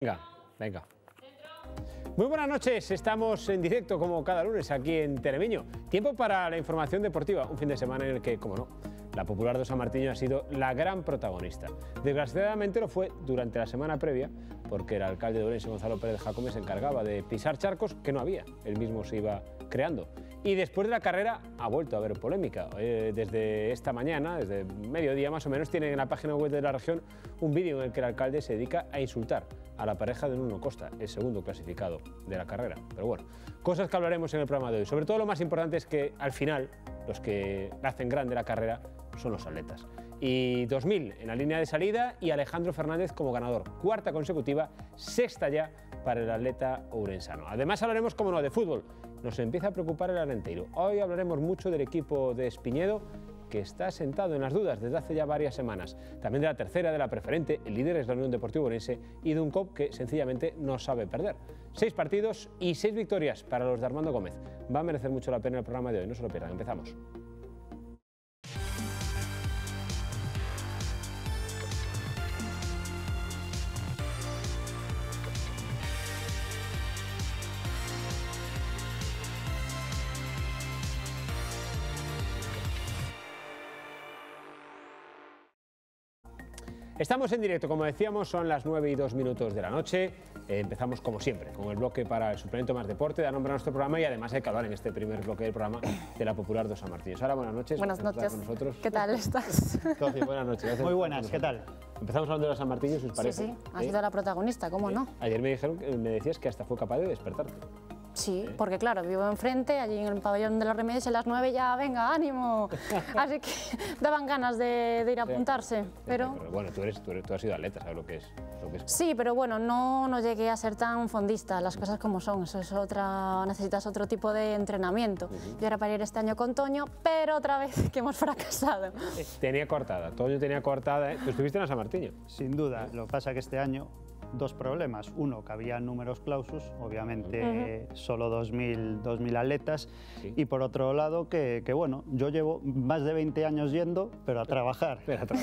Venga. Muy buenas noches, estamos en directo como cada lunes aquí en Telemiño. Tiempo para la información deportiva, un fin de semana en el que, como no, la Popular de San Martiño ha sido la gran protagonista. Desgraciadamente lo fue durante la semana previa, porque el alcalde de Ourense, Gonzalo Pérez Jacome, se encargaba de pisar charcos que no había, él mismo se iba creando. Y después de la carrera ha vuelto a haber polémica. Desde esta mañana, desde mediodía más o menos, tienen en la página web de la región un vídeo en el que el alcalde se dedica a insultar a la pareja de Nuno Costa, el segundo clasificado de la carrera. Pero bueno, cosas que hablaremos en el programa de hoy. Sobre todo lo más importante es que al final los que hacen grande la carrera son los atletas. Y 2000 en la línea de salida y Alejandro Fernández como ganador. Cuarta consecutiva, sexta ya para el atleta ourensano. Además hablaremos, como no, de fútbol. Nos empieza a preocupar el Arenteiro. Hoy hablaremos mucho del equipo de Espiñedo, que está sentado en las dudas desde hace ya varias semanas. También de la tercera, de la preferente, el líder es la Unión Deportiva Ourense, y de un COP que sencillamente no sabe perder. 6 partidos y 6 victorias para los de Armando Gómez. Va a merecer mucho la pena el programa de hoy, no se lo pierdan. Empezamos. Estamos en directo, como decíamos, son las 9:02 de la noche. Empezamos como siempre, con el bloque para el suplemento Más Deporte, da nombre a nuestro programa, y además hay que hablar en este primer bloque del programa de la Popular de San Martín. Sara, buenas noches. Buenas noches. Con nosotros. ¿Qué tal estás? Toci, buenas noches. Gracias. Muy buenas, ¿qué tal? Empezamos hablando de la San Martín y sus parejas. Sí, ha sido la protagonista, ¿cómo no? Ayer me dijeron, me decías que hasta fue capaz de despertarte. Sí, porque claro, vivo enfrente, allí en el pabellón de los Remedios, a las 9 ya, venga, ánimo. Así que daban ganas de ir a apuntarse, pero bueno, tú has sido atleta, ¿sabes lo que es? Sí, pero bueno, no llegué a ser tan fondista, las cosas como son, eso es necesitas otro tipo de entrenamiento. Yo era para ir este año con Toño, pero otra vez que hemos fracasado. Tenía coartada, Toño tenía coartada, ¿eh? Tú estuviste en la San Martín. Sin duda, lo que pasa es que este año dos problemas. Uno, que había números clausus, obviamente solo 2000 atletas, y por otro lado que bueno, yo llevo más de 20 años yendo, pero a trabajar.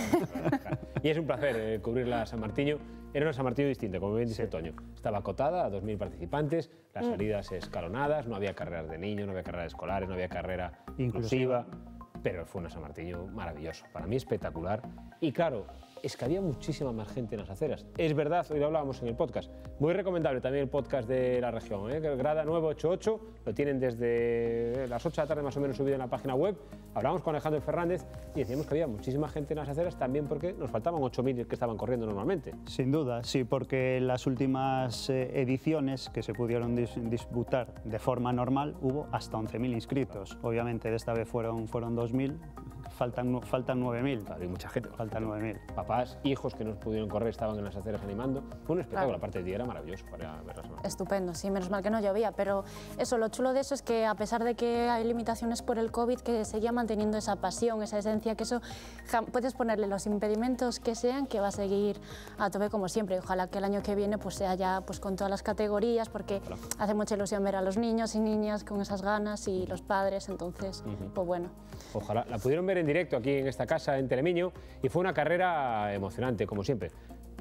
Y es un placer cubrir la San Martín. Era una San Martín distinta, como bien dice Toño. Estaba acotada a 2000 participantes, las salidas escalonadas, no había carreras de niños, no había carreras escolares, no había carrera inclusiva, pero fue una San Martín maravilloso, para mí espectacular. Y claro, es que había muchísima más gente en las aceras. Es verdad, hoy lo hablábamos en el podcast. Muy recomendable también el podcast de la región, Grada 988, lo tienen desde las 8 de la tarde más o menos subido en la página web. Hablamos con Alejandro Fernández y decíamos que había muchísima gente en las aceras, también porque nos faltaban 8000 que estaban corriendo normalmente. Sin duda, sí, porque en las últimas ediciones que se pudieron disputar de forma normal hubo hasta 11.000 inscritos. Obviamente de esta vez fueron 2000. Faltan 9.000. Hay mucha gente. Faltan 9.000. Papás, hijos que no pudieron correr estaban en las aceras animando. Fue un espectáculo, aparte del día era maravilloso para ver las semanas. Estupendo, sí, menos mal que no llovía, pero eso, lo chulo de eso es que a pesar de que hay limitaciones por el COVID, que seguía manteniendo esa pasión, esa esencia, que eso puedes ponerle los impedimentos que sean, que va a seguir a tope como siempre. Ojalá que el año que viene pues sea ya pues con todas las categorías, porque hace mucha ilusión ver a los niños y niñas con esas ganas y los padres, entonces, pues bueno. Ojalá. La pudieron ver en directo aquí en esta casa, en Telemiño, y fue una carrera emocionante, como siempre.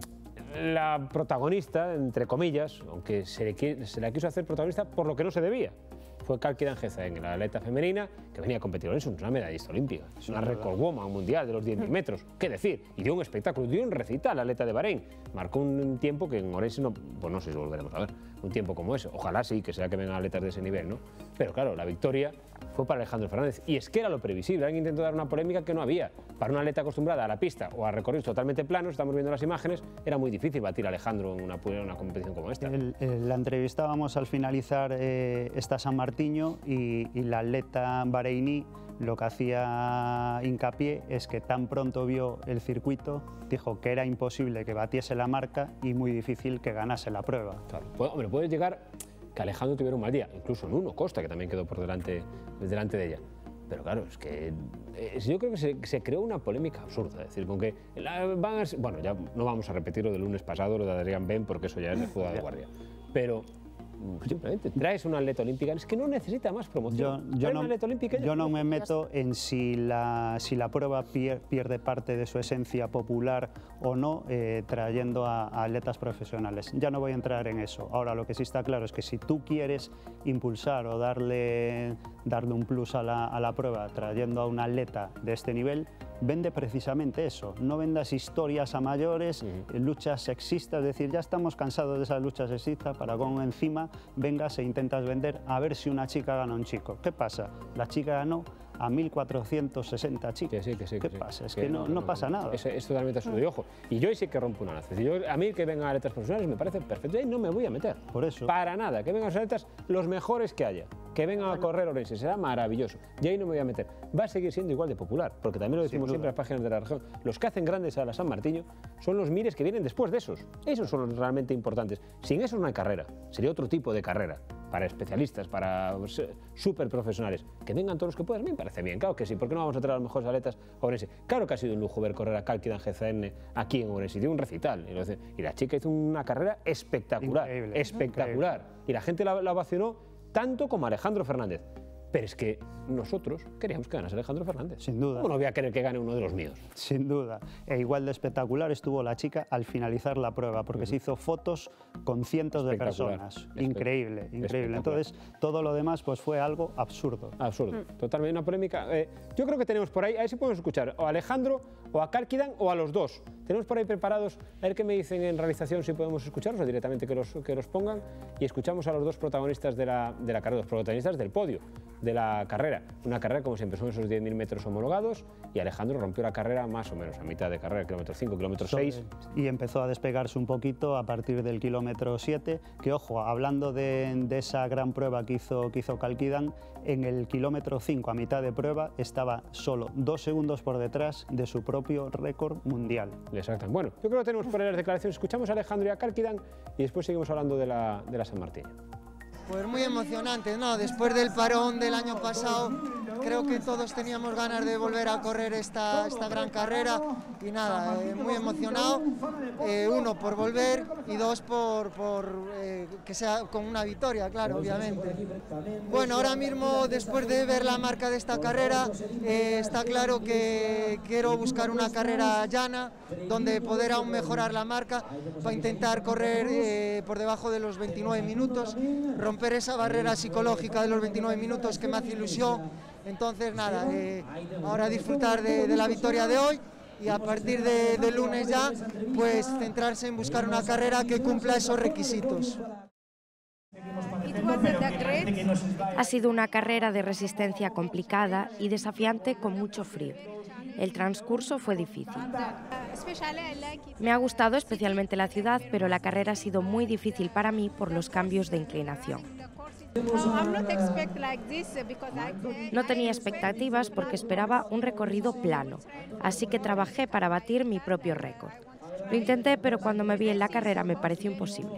La protagonista, entre comillas, aunque se la quiso hacer protagonista por lo que no se debía, fue Kalki Danjeza, en la atleta femenina, que venía a competir en eso, es una medallista olímpica, es una record woman mundial de los 10.000 metros, qué decir, y dio un espectáculo, dio un recital la atleta de Bahrein, marcó un tiempo que en Ourense no, pues no sé si volveremos a ver, un tiempo como ese, ojalá sí, que sea que vengan atletas de ese nivel, ¿no? Pero claro, la victoria fue para Alejandro Fernández, y es que era lo previsible, alguien intentó dar una polémica que no había, para una atleta acostumbrada a la pista o a recorridos totalmente planos, estamos viendo las imágenes, era muy difícil batir a Alejandro en una competición como esta. La entrevistábamos al finalizar esta San Martiño y la atleta bahreiní lo que hacía hincapié es que tan pronto vio el circuito, dijo que era imposible que batiese la marca y muy difícil que ganase la prueba. Claro. Hombre, puede llegar que Alejandro tuviera un mal día, incluso Nuno Costa, que también quedó por delante de ella. Pero claro, es que yo creo que se creó una polémica absurda, es decir, con que bueno, ya no vamos a repetir lo del lunes pasado, lo de Adrián Ben, porque eso ya es de jugada de guardia. Pero simplemente traes una atleta olímpica, es que no necesita más promoción. Yo no me meto en si la prueba pierde parte de su esencia popular o no, trayendo a atletas profesionales. Ya no voy a entrar en eso. Ahora, lo que sí está claro es que si tú quieres impulsar o darle un plus a la prueba trayendo a un atleta de este nivel, vende precisamente eso. No vendas historias a mayores, luchas sexistas, es decir, ya estamos cansados de esas luchas sexistas para con encima vengas e intentas vender a ver si una chica gana a un chico. ¿Qué pasa? La chica ganó a 1.460 chicos. ¿Qué pasa? Es que no pasa nada. Es totalmente absurdo. Y ojo, y yo sí que rompo una lanza. A mí que vengan atletas profesionales me parece perfecto y no me voy a meter. Por eso. Para nada. Que vengan los atletas los mejores que haya. Que vengan a correr Orense. Será maravilloso. Y ahí no me voy a meter. Va a seguir siendo igual de popular. Porque también lo decimos siempre en las páginas de la región. Los que hacen grandes a la San Martiño son los mires que vienen después de esos. Esos son los realmente importantes. Sin eso no hay carrera. Sería otro tipo de carrera. Para especialistas, para súper profesionales. Que vengan todos los que puedan, me parece bien, claro que sí. ¿Por qué no vamos a traer a los mejores atletas a Orense? Claro que ha sido un lujo ver correr a Cálquida en GCN aquí en Orense, dio un recital. Y la chica hizo una carrera espectacular, espectacular. Y la gente la ovacionó tanto como Alejandro Fernández. Pero es que nosotros queríamos que ganase Alejandro Fernández. Sin duda. ¿Cómo no voy a querer que gane uno de los míos? Sin duda. E igual de espectacular estuvo la chica al finalizar la prueba, porque se hizo fotos con cientos de personas. Increíble, increíble. Entonces, todo lo demás pues fue algo absurdo. Absurdo. Totalmente una polémica. Yo creo que tenemos por ahí, a ver si podemos escuchar o a Alejandro, o a Cálquidan, o a los dos. Tenemos por ahí preparados, a ver qué me dicen en realización si podemos escucharlos o directamente que los pongan, y escuchamos a los dos protagonistas de la carrera, los protagonistas del podio de la carrera. Una carrera como siempre son esos 10.000 metros homologados, y Alejandro rompió la carrera más o menos a mitad de carrera, kilómetro 5, kilómetro 6. Y empezó a despegarse un poquito a partir del kilómetro 7, que ojo, hablando de esa gran prueba que hizo Cálquidan, en el kilómetro 5 a mitad de prueba estaba solo 2 segundos por detrás de su propio récord mundial. Exacto. Bueno, yo creo que tenemos por ahí las declaraciones. Escuchamos a Alejandro y a Cálquidan y después seguimos hablando de la San Martín. Pues muy emocionante, ¿no? Después del parón del año pasado, creo que todos teníamos ganas de volver a correr esta gran carrera y nada, muy emocionado, uno por volver y dos por que sea con una victoria, claro, obviamente. Bueno, ahora mismo, después de ver la marca de esta carrera, está claro que quiero buscar una carrera llana, donde poder aún mejorar la marca, para intentar correr por debajo de los 29 minutos, romper esa barrera psicológica de los 29 minutos que me hace ilusión. Entonces nada, ahora disfrutar de la victoria de hoy y a partir de lunes ya pues centrarse en buscar una carrera que cumpla esos requisitos. Ha sido una carrera de resistencia complicada y desafiante con mucho frío. El transcurso fue difícil. Me ha gustado especialmente la ciudad, pero la carrera ha sido muy difícil para mí por los cambios de inclinación. No tenía expectativas porque esperaba un recorrido plano, así que trabajé para batir mi propio récord. Lo intenté, pero cuando me vi en la carrera me pareció imposible.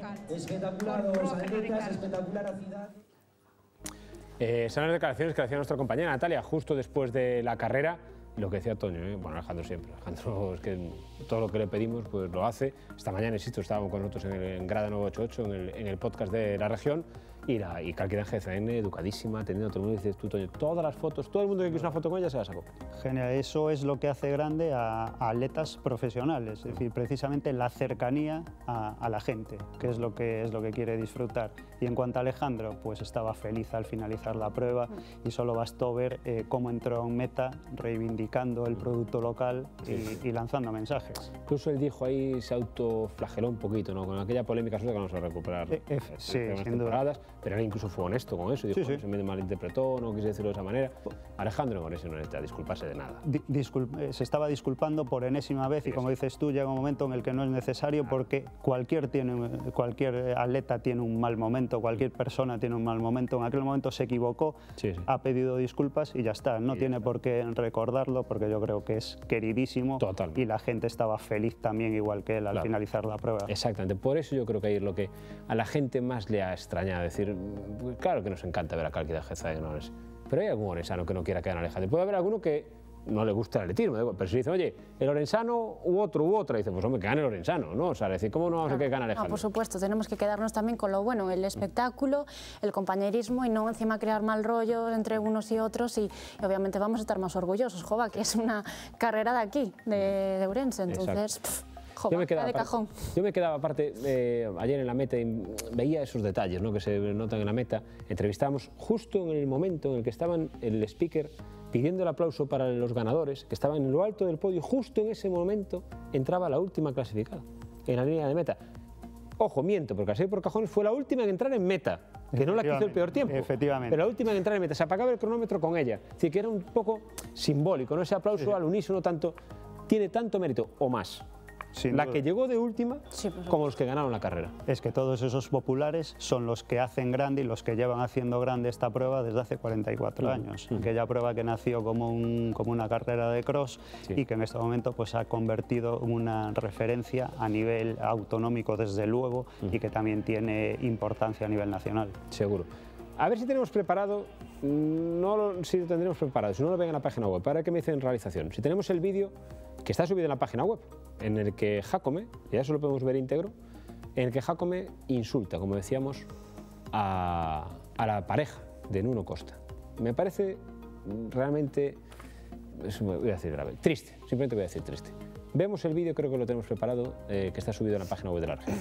Son las declaraciones que hacía nuestra compañera Natalia justo después de la carrera. Lo que decía Toño, bueno, Alejandro siempre. Alejandro es que todo lo que le pedimos pues lo hace. Esta mañana, insisto, estábamos con nosotros en Grada 988, en el podcast de la región, y Cálquida en GCN, educadísima, teniendo todo el mundo, dices tú, Toño, todas las fotos, todo el mundo que quiso una foto con ella se la sacó. Genial, eso es lo que hace grande a atletas profesionales, es decir, precisamente la cercanía a la gente, que es lo que quiere disfrutar. Y en cuanto a Alejandro, pues estaba feliz al finalizar la prueba y solo bastó ver cómo entró en meta reivindicando el producto local y lanzando mensajes. Incluso él dijo ahí, se autoflageló un poquito, ¿no? Con aquella polémica suya que vamos a recuperar sí, sin duda. Pero él incluso fue honesto con eso, dijo, se me malinterpretó, no quise decirlo de esa manera. Alejandro Morese no necesita disculparse de nada. Se estaba disculpando por enésima vez y como dices tú, llega un momento en el que no es necesario porque cualquier atleta tiene un mal momento, cualquier persona tiene un mal momento. En aquel momento se equivocó, ha pedido disculpas y ya está. No tiene por qué recordarlo porque yo creo que es queridísimo. Totalmente. Y la gente estaba feliz también, igual que él, al finalizar la prueba. Exactamente. Por eso yo creo que ahí es lo que a la gente más le ha extrañado. Es decir, claro que nos encanta ver a Cálquida GCN, pero hay algún oresano que no quiera que gane Alejandro. Puede haber alguno que no le gusta el atletismo, pero si dice, oye, el orensano u otra, dice, pues hombre, que gane el orensano, ¿no? O sea, decir, ¿cómo no vamos a que gane Alejandro? No, por supuesto, tenemos que quedarnos también con lo bueno, el espectáculo, el compañerismo y no encima crear mal rollo entre unos y otros y obviamente vamos a estar más orgullosos, jova, que es una carrera de aquí, de Ourense, entonces... Yo me quedaba aparte, ayer en la meta y veía esos detalles, ¿no?, que se notan en la meta. Entrevistamos justo en el momento en el que estaban el speaker pidiendo el aplauso para los ganadores, que estaban en lo alto del podio, justo en ese momento entraba la última clasificada en la línea de meta. Ojo, miento, porque así por cajones fue la última en entrar en meta, que no la quiso el peor tiempo, pero la última en entrar en meta, se apagaba el cronómetro con ella, es decir, que era un poco simbólico, ¿no? Ese aplauso al unísono tanto, tiene tanto mérito o más. La que llegó de última, como los que ganaron la carrera. Es que todos esos populares son los que hacen grande y los que llevan haciendo grande esta prueba desde hace 44 años. Aquella prueba que nació como una carrera de cross y que en este momento pues, ha convertido en una referencia a nivel autonómico desde luego y que también tiene importancia a nivel nacional. Seguro. A ver si tenemos preparado, si lo tendremos preparado, si no lo ven en la página web, para que me dicen realización. Si tenemos el vídeo que está subido en la página web, en el que Jácome, ya eso lo podemos ver íntegro, en el que Jácome insulta, como decíamos, a la pareja de Nuno Costa. Me parece realmente, voy a decir grave, triste, simplemente voy a decir triste. Vemos el vídeo, creo que lo tenemos preparado, que está subido en la página web de la región.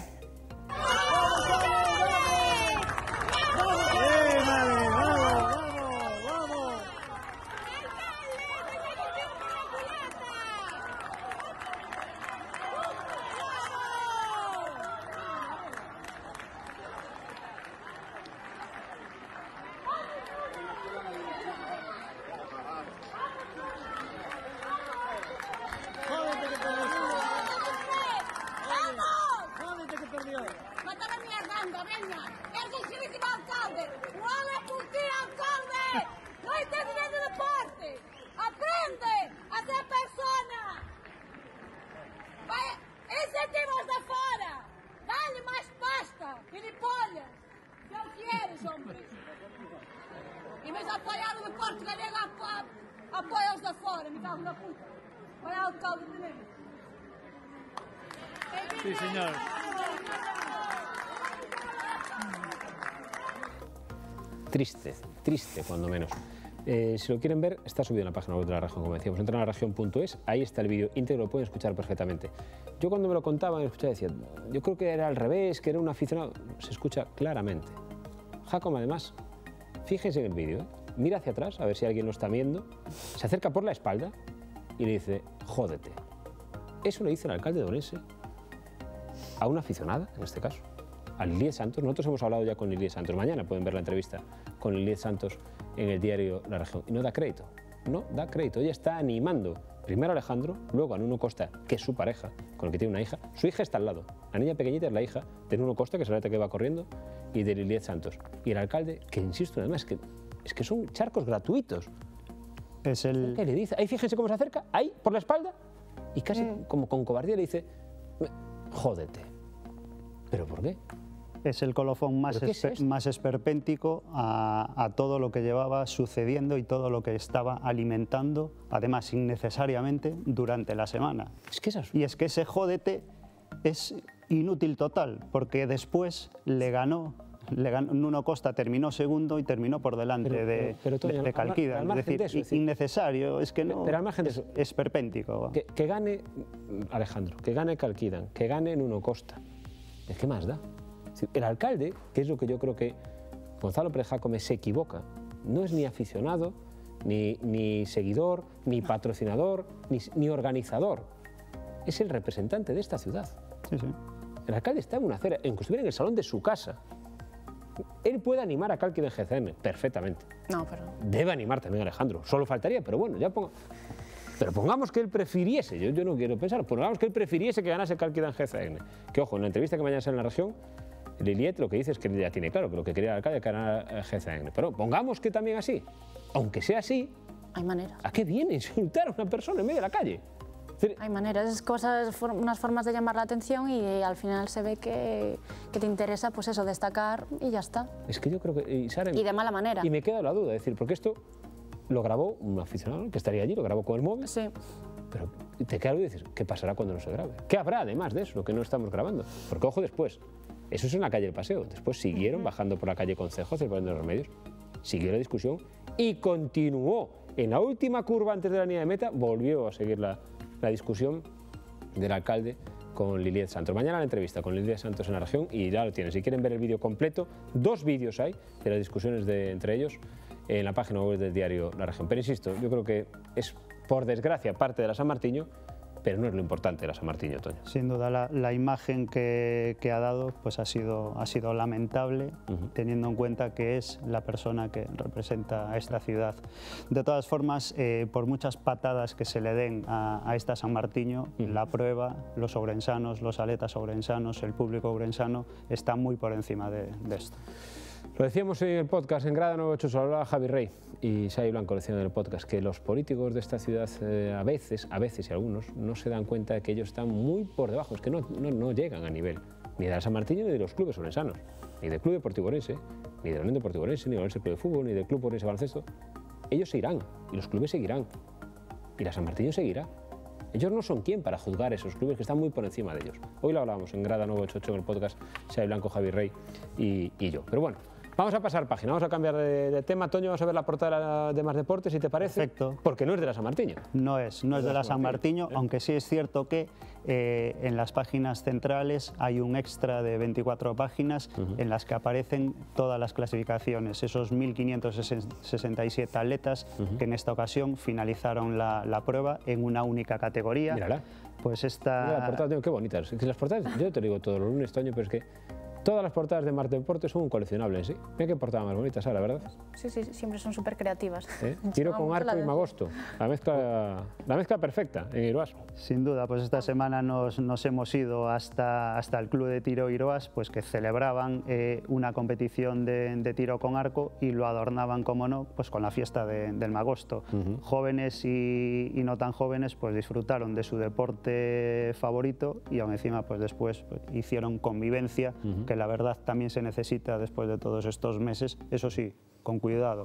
Em vez de apoiar o deporte galego, apoia os da fora, me cago na puta. Vai ao alcalde de Belém. Sí, señor. Triste, triste cuando menos. Si lo quieren ver, está subido en la página web de la región, como decíamos, entran a laregion.es, ahí está el vídeo íntegro, lo pueden escuchar perfectamente. Yo cuando me lo contaban, decía, yo creo que era al revés, que era un aficionado, se escucha claramente. Jácome, además, fíjense en el vídeo, mira hacia atrás, a ver si alguien lo está viendo, se acerca por la espalda y le dice, jódete. Eso le dice el alcalde de Ourense a una aficionada, en este caso, a Liliet Santos. Nosotros hemos hablado ya con Liliet Santos, mañana pueden ver la entrevista con Liliet Santos en el diario La Región, y no da crédito, no da crédito. Ella está animando primero a Alejandro, luego a Nuno Costa, que es su pareja, con el que tiene una hija. Su hija está al lado, la niña pequeñita es la hija de Nuno Costa, que es la que va corriendo, y de Liliet Santos. Y el alcalde, que insisto además, es que son charcos gratuitos. Es el... ¿Qué le dice? Ahí fíjense cómo se acerca, ahí, por la espalda, y casi como con cobardía le dice, jódete. ¿Pero por qué? Es el colofón más esperpéntico a todo lo que llevaba sucediendo y todo lo que estaba alimentando, además innecesariamente, durante la semana. Y es que ese jódete es inútil total, porque después le ganó Nuno Costa, terminó segundo y terminó por delante de Calquida. Es decir, innecesario, es que no, pero al margen de eso, es esperpéntico. Que gane Alejandro, que gane Calquida, que gane Nuno Costa. ¿Qué más da? El alcalde, que es lo que yo creo que Gonzalo Pérez Jácome se equivoca, no es ni aficionado, ni seguidor, ni patrocinador, ni organizador. Es el representante de esta ciudad. Sí, sí. El alcalde está en una acera, aunque estuviera en el salón de su casa. Él puede animar a Calquida en GCN, perfectamente. No, pero... Debe animar también a Alejandro, solo faltaría, pero bueno, ya pero pongamos que él prefiriese, yo no quiero pensar, pongamos que él prefiriese que ganase Calquida en GCN. Que ojo, en la entrevista que mañana sale en La Región, Liliet lo que dice es que ya tiene claro que lo que quería el alcalde era ganar GCN. Pero pongamos que también así, aunque sea así, hay maneras. ¿A qué viene insultar a una persona en medio de la calle? Hay maneras, es cosas, unas formas de llamar la atención y al final se ve que te interesa, pues eso, destacar y ya está. Es que yo creo que... Y de mala manera. Y me queda la duda, es decir, porque esto lo grabó un aficionado que estaría allí, lo grabó con el móvil. Sí. Pero te queda algo y dices, ¿qué pasará cuando no se grabe? ¿Qué habrá además de eso, lo que no estamos grabando? Porque ojo después, eso es en la calle del Paseo. Después siguieron bajando por la calle Concejo, celebrando los remedios. Siguió la discusión y continuó. En la última curva antes de la línea de meta volvió a seguir la discusión del alcalde con Liliet Santos. Mañana la entrevista con Liliet Santos en la región y ya lo tienen. Si quieren ver el vídeo completo, 2 vídeos hay de las discusiones entre ellos en la página web del diario La Región. Pero insisto, yo creo que es, por desgracia, parte de la San Martiño, pero no es lo importante de la San Martiño, Toño. Sin duda, la imagen que ha dado pues ha sido lamentable, teniendo en cuenta que es la persona que representa a esta ciudad. De todas formas, por muchas patadas que se le den a esta San Martiño, la prueba, los obrensanos, los aletas obrensanos, el público obrensano, está muy por encima de esto. Lo decíamos en el podcast, en Grada 98, lo hablaba Javi Rey y Xavi Blanco, decían en el podcast, que los políticos de esta ciudad a veces y algunos, no se dan cuenta de que ellos están muy por debajo, es que no llegan a nivel ni de la San Martiño ni de los clubes obrensanos, ni del Club Deportivo Orense, ni de la Unión Deportiva Orense, ni del Orense Club de Fútbol, ni del Club Orense Baloncesto. Ellos se irán y los clubes seguirán y la San Martiño seguirá. Ellos no son quien para juzgar a esos clubes que están muy por encima de ellos. Hoy lo hablábamos en Grada 988 en el podcast, Xavi Blanco, Javi Rey y yo. Pero bueno, vamos a pasar página, vamos a cambiar de tema. Toño, vamos a ver la portada de Más Deportes, si te parece. Perfecto. Porque no es de la San Martiño. No es de la San Martiño, aunque sí es cierto que en las páginas centrales hay un extra de 24 páginas en las que aparecen todas las clasificaciones, esos 1.567 atletas que en esta ocasión finalizaron la prueba en una única categoría. Mírala. Pues esta... Mira la portada, Toño, qué bonitas. Es que las portadas, yo te lo digo todos los lunes, Toño, pero es que todas las portadas de Más Deportes son un coleccionable en sí. Mira qué portada más bonita, Sara, ¿verdad? Sí, siempre son súper creativas. Tiro con arco y magosto. La mezcla perfecta en Iroas. Sin duda, pues esta semana nos hemos ido hasta el Club de Tiro Iroas, pues que celebraban una competición de tiro con arco y lo adornaban, como no, pues con la fiesta del magosto. Jóvenes y no tan jóvenes pues disfrutaron de su deporte favorito y aún encima pues después pues, hicieron convivencia, que la verdad también se necesita después de todos estos meses. Eso sí, con cuidado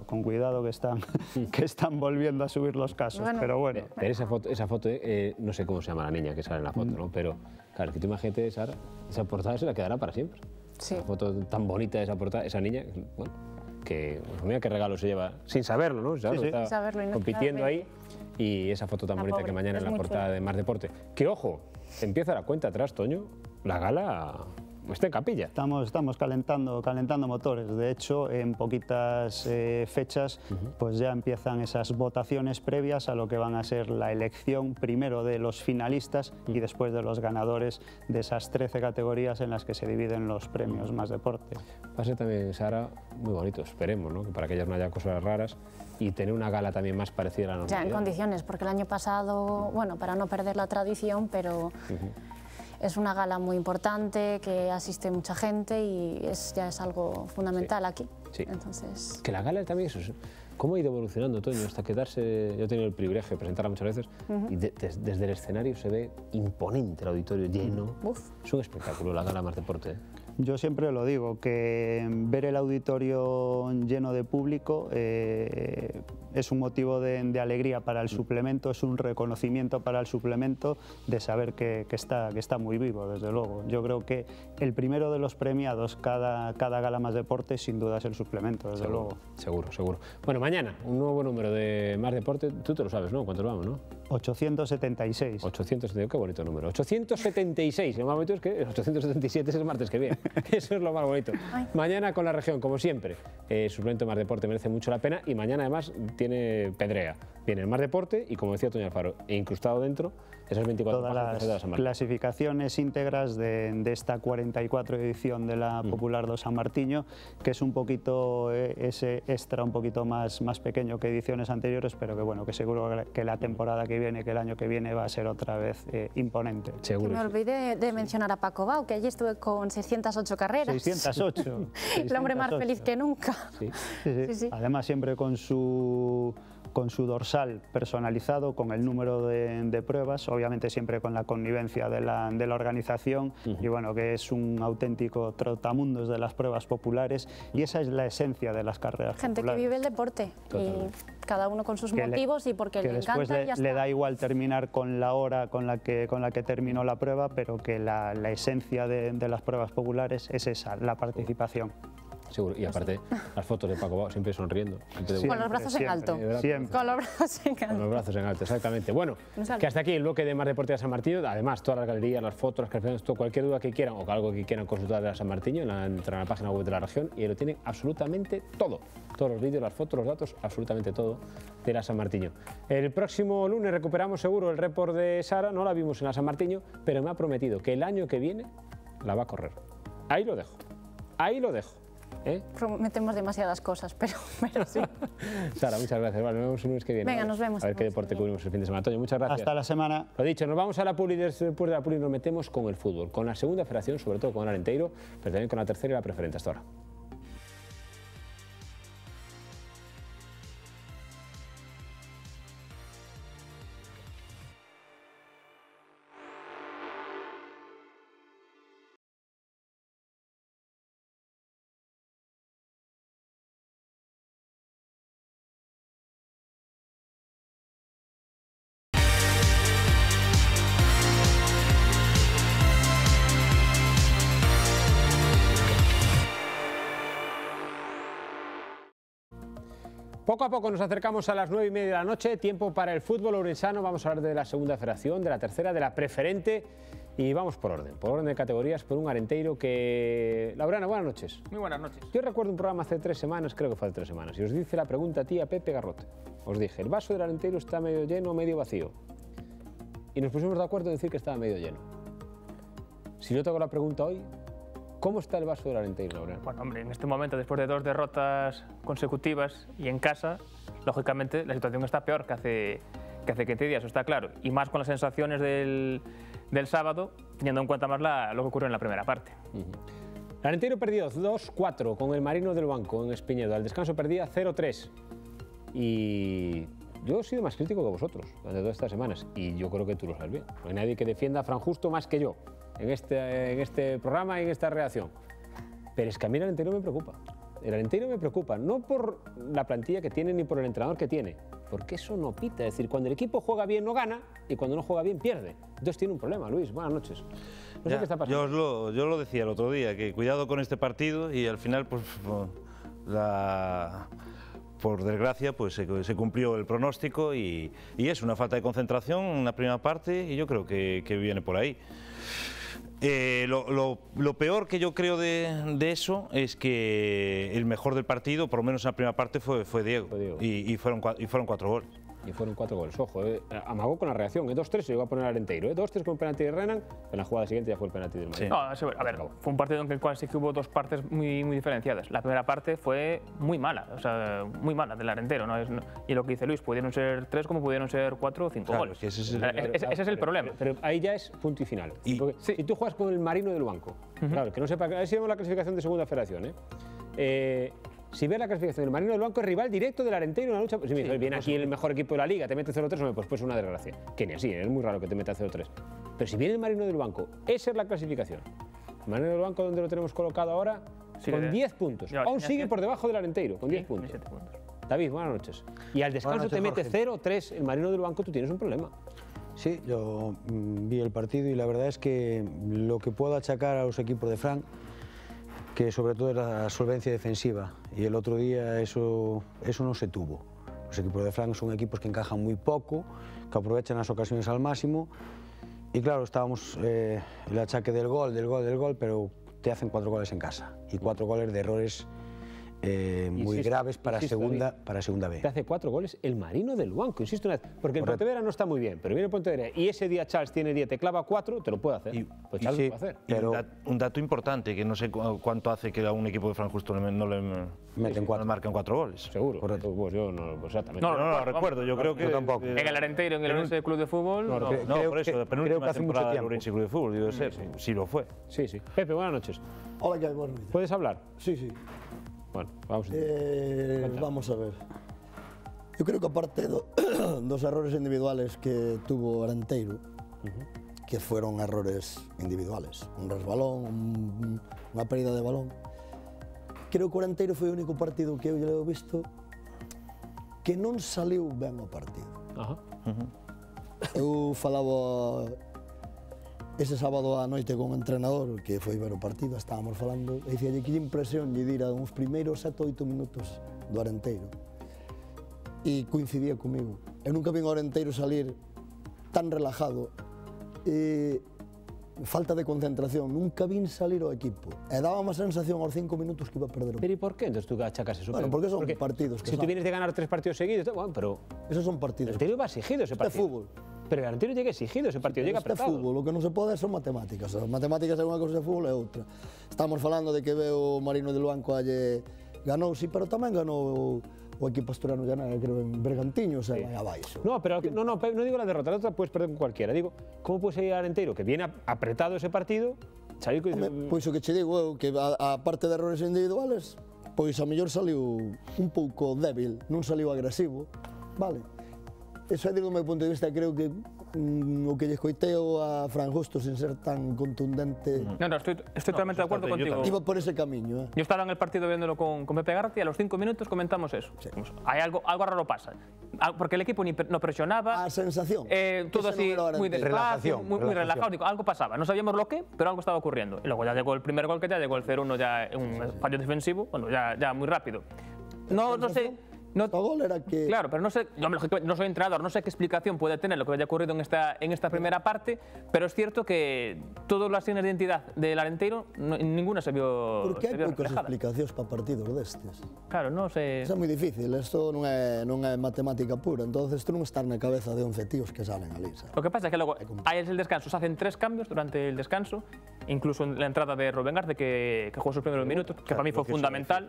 que están volviendo a subir los casos, bueno, pero bueno. Pero esa foto no sé cómo se llama la niña que sale en la foto, ¿no? Pero claro, que tú imagínate, Sara, esa portada se la quedará para siempre. Sí. Una foto tan bonita de esa portada, esa niña, bueno, que pues mira qué regalo se lleva, sin saberlo, ¿no? Sí, sí. Está saberlo, y no compitiendo ahí, y esa foto tan bonita que mañana en la portada de Más Deporte. Que ojo, empieza la cuenta atrás, Toño, la gala... Está en capilla. Estamos calentando motores. De hecho, en poquitas fechas pues ya empiezan esas votaciones previas a lo que van a ser la elección primero de los finalistas y después de los ganadores de esas 13 categorías en las que se dividen los premios Más Deporte. Va a ser también, Sara, muy bonito, esperemos, ¿no? Que para que ellas no haya cosas raras y tener una gala también más parecida a la normalidad. Ya en condiciones, porque el año pasado, bueno, para no perder la tradición, pero... Es una gala muy importante, que asiste mucha gente y ya es algo fundamental aquí. Sí. Entonces... Que la gala también eso, cómo ha ido evolucionando, Toño, hasta quedarse... Yo he tenido el privilegio de presentarla muchas veces y desde el escenario se ve imponente el auditorio lleno. Es un espectáculo la gala Más Deporte. Yo siempre lo digo, que ver el auditorio lleno de público es un motivo de alegría para el suplemento, es un reconocimiento para el suplemento de saber que está muy vivo, desde luego. Yo creo que el primero de los premiados cada gala Más Deporte sin duda es el suplemento, desde luego. Seguro. Bueno, mañana un nuevo número de Más Deporte, tú te lo sabes, ¿no? ¿Cuántos vamos, no? 876. 876, qué bonito número. 876, lo más bonito es que el 877 es el martes que viene. Eso es lo más bonito. Mañana con La Región, como siempre. Suplemento Más Deporte merece mucho la pena y mañana además tiene pedrea. Viene el Más Deporte y, como decía Toño Alfaro, incrustado dentro esas 24 páginas de la San Martín. Clasificaciones íntegras de esta 44 edición de la Popular do San Martiño, que es un poquito ese extra un poquito más pequeño que ediciones anteriores, pero que bueno, que seguro que la temporada que viene, que el año que viene va a ser otra vez imponente. Seguro. Me olvidé de mencionar a Paco Bau, que allí estuve con 608 carreras. 608. El hombre más feliz que nunca. Sí. Además siempre con su con su dorsal personalizado, con el número de pruebas, obviamente siempre con la connivencia de la organización, y bueno, que es un auténtico trotamundos de las pruebas populares, y esa es la esencia de las carreras Gente populares. que vive el deporte, y cada uno con sus motivos y porque le después encanta y ya le está. da igual terminar con la hora con la que terminó la prueba, pero que la esencia de las pruebas populares es esa, la participación. Seguro, y aparte las fotos de Paco Bao siempre sonriendo. Siempre Con los brazos en alto. Siempre. Con los brazos en alto. Con los brazos en alto, exactamente. Bueno, que hasta aquí el bloque de Más Deporte San Martino. Además, todas las galerías, las fotos, las calificaciones, todo, cualquier duda que quieran o algo que quieran consultar de la San Martino, entran a la página web de la región y lo tienen absolutamente todo. Todos los vídeos, las fotos, los datos, absolutamente todo de la San Martino. El próximo lunes recuperamos seguro el report de Sara. No la vimos en la San Martino, pero me ha prometido que el año que viene la va a correr. Ahí lo dejo. Ahí lo dejo. Prometemos demasiadas cosas, pero sí. Sara, muchas gracias. Vale, nos vemos el lunes que viene. Venga, ¿vale? nos vemos. A ver qué deporte cubrimos el fin de semana. Antonio, muchas gracias. Hasta la semana. Lo dicho, nos vamos a la Publi, después de la Publi nos metemos con el fútbol, con la segunda federación, sobre todo con el Arenteiro, pero también con la tercera y la preferente. Hasta ahora. Poco a poco nos acercamos a las 9:30 de la noche, tiempo para el fútbol ourensano. Vamos a hablar de la segunda federación, de la tercera, de la preferente y vamos por orden de categorías, por un Arenteiro que... Laurana, buenas noches. Muy buenas noches. Yo recuerdo un programa hace 3 semanas, creo que fue hace 3 semanas, y os hice la pregunta a ti, a Pepe Garrote. Os dije, ¿el vaso del Arenteiro está medio lleno o medio vacío? Y nos pusimos de acuerdo en decir que estaba medio lleno. Si yo te hago la pregunta hoy, ¿cómo está el vaso del Arenteiro, Laurana? Bueno, hombre, en este momento, después de 2 derrotas consecutivas y en casa, lógicamente la situación está peor que hace 15 días, eso está claro. Y más con las sensaciones del sábado, teniendo en cuenta más lo que ocurrió en la primera parte. El Arenteiro perdió 2-4 con el Marino del Banco en Espiñedo. Al descanso perdía 0-3. Y yo he sido más crítico que vosotros durante todas estas semanas. Y yo creo que tú lo sabes bien. No hay nadie que defienda a Fran Justo más que yo en este programa y en esta reacción. Pero es que a mí el Arenteiro me preocupa. El Arenteiro me preocupa, no por la plantilla que tiene ni por el entrenador que tiene, porque eso no pita. Es decir, cuando el equipo juega bien no gana y cuando no juega bien pierde. Entonces tiene un problema. Luis, buenas noches. No sé qué está pasando. Yo lo decía el otro día, que cuidado con este partido y al final, pues, por desgracia, pues se cumplió el pronóstico y es una falta de concentración en la primera parte y yo creo que viene por ahí. Lo peor que yo creo de eso es que el mejor del partido, por lo menos en la primera parte, fue Diego. Y fueron 4 goles. Y fueron 4 goles, ojo, amagó con la reacción, 2-3 se llegó a poner Arenteiro, 2-3 con el penalti de Renan, en la jugada siguiente ya fue el penalti del Madrid. Sí. No, a ver, fue un partido en el cual sí que hubo 2 partes muy diferenciadas. La primera parte fue muy mala, o sea, muy mala del Arenteiro, y lo que dice Luis, pudieron ser 3 como pudieron ser 4 o 5 claro, goles. Que ese es el problema. Pero ahí ya es punto y final. Si tú juegas con el Marino del Banco, claro, que no sepa, ahí se llama la clasificación de segunda federación, si ves la clasificación del Marino del Banco, es rival directo del Arenteiro en la lucha. Pues, si me dices, viene aquí el mejor equipo de la liga, te mete 0-3, pues es una desgracia. Que ni así, es muy raro que te meta 0-3. Pero si viene el Marino del Banco, esa es la clasificación. El Marino del Banco, donde lo tenemos colocado ahora, con 10 puntos. Aún sigue por debajo del Arenteiro, con 10 puntos. David, buenas noches. Y al descanso te mete 0-3 el Marino del Banco, tú tienes un problema. Sí, yo vi el partido y la verdad es que lo que puedo achacar a los equipos de Fran, que sobre todo es la solvencia defensiva, y el otro día eso no se tuvo. Los equipos de Fran son equipos que encajan muy poco, que aprovechan las ocasiones al máximo, y claro, estábamos el achaque del gol, pero te hacen 4 goles en casa, y 4 goles de errores muy graves para segunda B. Te hace 4 goles el Marino del Banco, insisto una vez, porque el Pontevedra no está muy bien, pero viene el Pontevedra y ese día Charles tiene 10, te clava 4, te lo puede hacer. Pues Charles lo puede hacer. Pero un dato importante, que no sé cuánto hace que a un equipo de Fran Justo no le marcan 4 goles. Seguro. Correcto. Pues yo no, exactamente. No lo recuerdo, yo creo que... Yo tampoco. En el Arenteiro, en el Orense Club de Fútbol... No, por eso, la penúltima temporada del Orense Club de Fútbol, debe ser, sí lo fue. Sí. Pepe, buenas noches. Hola, ¿qué hay? Buenas noches. ¿Puedes hablar? Sí. Bueno, vamos. Vamos a ver. Eu creo que aparte dos errores individuales que tuvo Arenteiro, que fueron errores individuales, un resbalón, unha pérdida de balón, creo que o Arenteiro foi o único partido que eu he visto que non saliu ben o partido. Eu falaba ese sábado á noite con un entrenador que foi ver o partido, estábamos falando, e dicíalle que impresión lle dira uns primeiros 7 ou 8 minutos do Arenteiro. E coincidía comigo. Eu nunca vi o Arenteiro salir tan relajado. Falta de concentración, nunca vin salir o equipo. E daba unha sensación aos 5 minutos que iba a perder o Pero ¿y por qué entonces tú achacas eso? Bueno, porque son partidos que si tú vienes de ganar 3 partidos seguidos, bueno, pero... Esos son partidos. El Arenteiro va exigido ese partido. Este fútbol. Pero el Arenteiro llega exigido, ese partido llega apretado. Este fútbol, o que non se pode son matemáticas. As matemáticas é unha cousa e fútbol é outra. Estamos falando de que veo o Marino de Luanco alle ganou, sí, pero tamén ganou o equipo asturiano, ya creo, en Bergantiño, o sea, vai abaixo. No, pero no digo la derrota, la otra puedes perder con cualquiera. Digo, ¿cómo puede ser Arenteiro, que viene apretado ese partido, salir con... Pois o que che digo eu, que a parte de errores individuales, pois a mellor saliu un pouco débil, non saliu agresivo, vale. Eso é, desde o meu punto de vista, creo que o que lle escoiteo a Fran Justo sin ser tan contundente... No, estoy totalmente de acuerdo contigo. Iba por ese camiño. Yo estaba en el partido viéndolo con Pepe García y a los 5 minutos comentamos eso. Sí. Hay algo raro pasa. Porque el equipo no presionaba. A sensación. Todo así muy despacio, muy relajado. Digo, algo pasaba. No sabíamos lo que, pero algo estaba ocurriendo. Y luego ya llegó el primer gol, que ya llegó el 0-1 ya un fallo defensivo, bueno, ya muy rápido. No sé... No, gol era que... Claro, pero no sé, yo no soy entrenador, no sé qué explicación puede tener lo que haya ocurrido en esta primera parte, pero es cierto que todas las signos de identidad del Arenteiro, ninguna se vio porque hai poucas explicacións para partidos destes. Claro, non sei... Isso é moi difícil, isto non é matemática pura, entonces tú non estás na cabeza de 11 tíos que salen ali, ¿sabes? Lo que pasa es que luego hay el descanso, se hacen 3 cambios durante el descanso, incluso en la entrada de Rubén Garce, que jugó sus primeros minutos, que para mí fue fundamental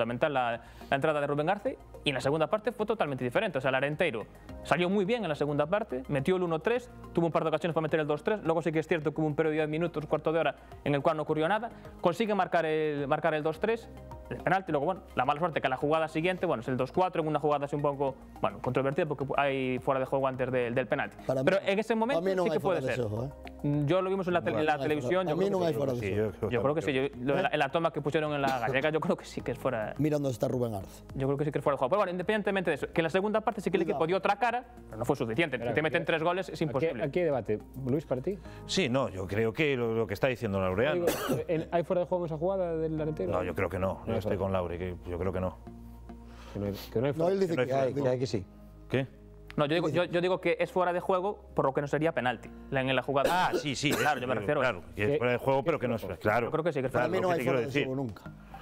la entrada de Rubén Garce. Y en la segunda parte fue totalmente diferente. O sea, el Arenteiro salió muy bien en la segunda parte, metió el 1-3, tuvo un par de ocasiones para meter el 2-3, luego sí que es cierto que hubo un periodo de 10 minutos, cuarto de hora, en el cual no ocurrió nada, consigue marcar el 2-3, el penalti, luego, bueno, la mala suerte que a la jugada siguiente, bueno, es el 2-4, en una jugada así un poco, bueno, controvertida porque hay fuera de juego antes del penalti. Pero en ese momento sí que puede ser. Yo lo vimos en la televisión. A mí no hay fuera de juego. Yo creo que sí. En la toma que pusieron en la gallega, yo creo que sí que es fuera. Mira dónde está Rubén Arce. Yo creo que sí que es fuera de juego. Pero bueno, independientemente de eso, que en la segunda parte sí que el equipo dio otra cara, pero no fue suficiente. Si te meten 3 goles es imposible. Aquí hay debate. Luis, ¿para ti? Sí, no, yo creo que lo que está diciendo Laureano. ¿Hay fuera de juego en esa jugada del Arenteiro? No, yo creo que no. Yo estoy con Laure, que yo creo que no. Que no hay fuera. No, él dice que hay que sí. ¿Qué? No, yo digo que es fuera de juego, por lo que no sería penalti en la jugada. Ah, sí, claro, yo me refiero. Claro, que es fuera de juego, pero que no es. Claro. Yo creo que sí, que es para fuera mí no hay fuera de juego nunca.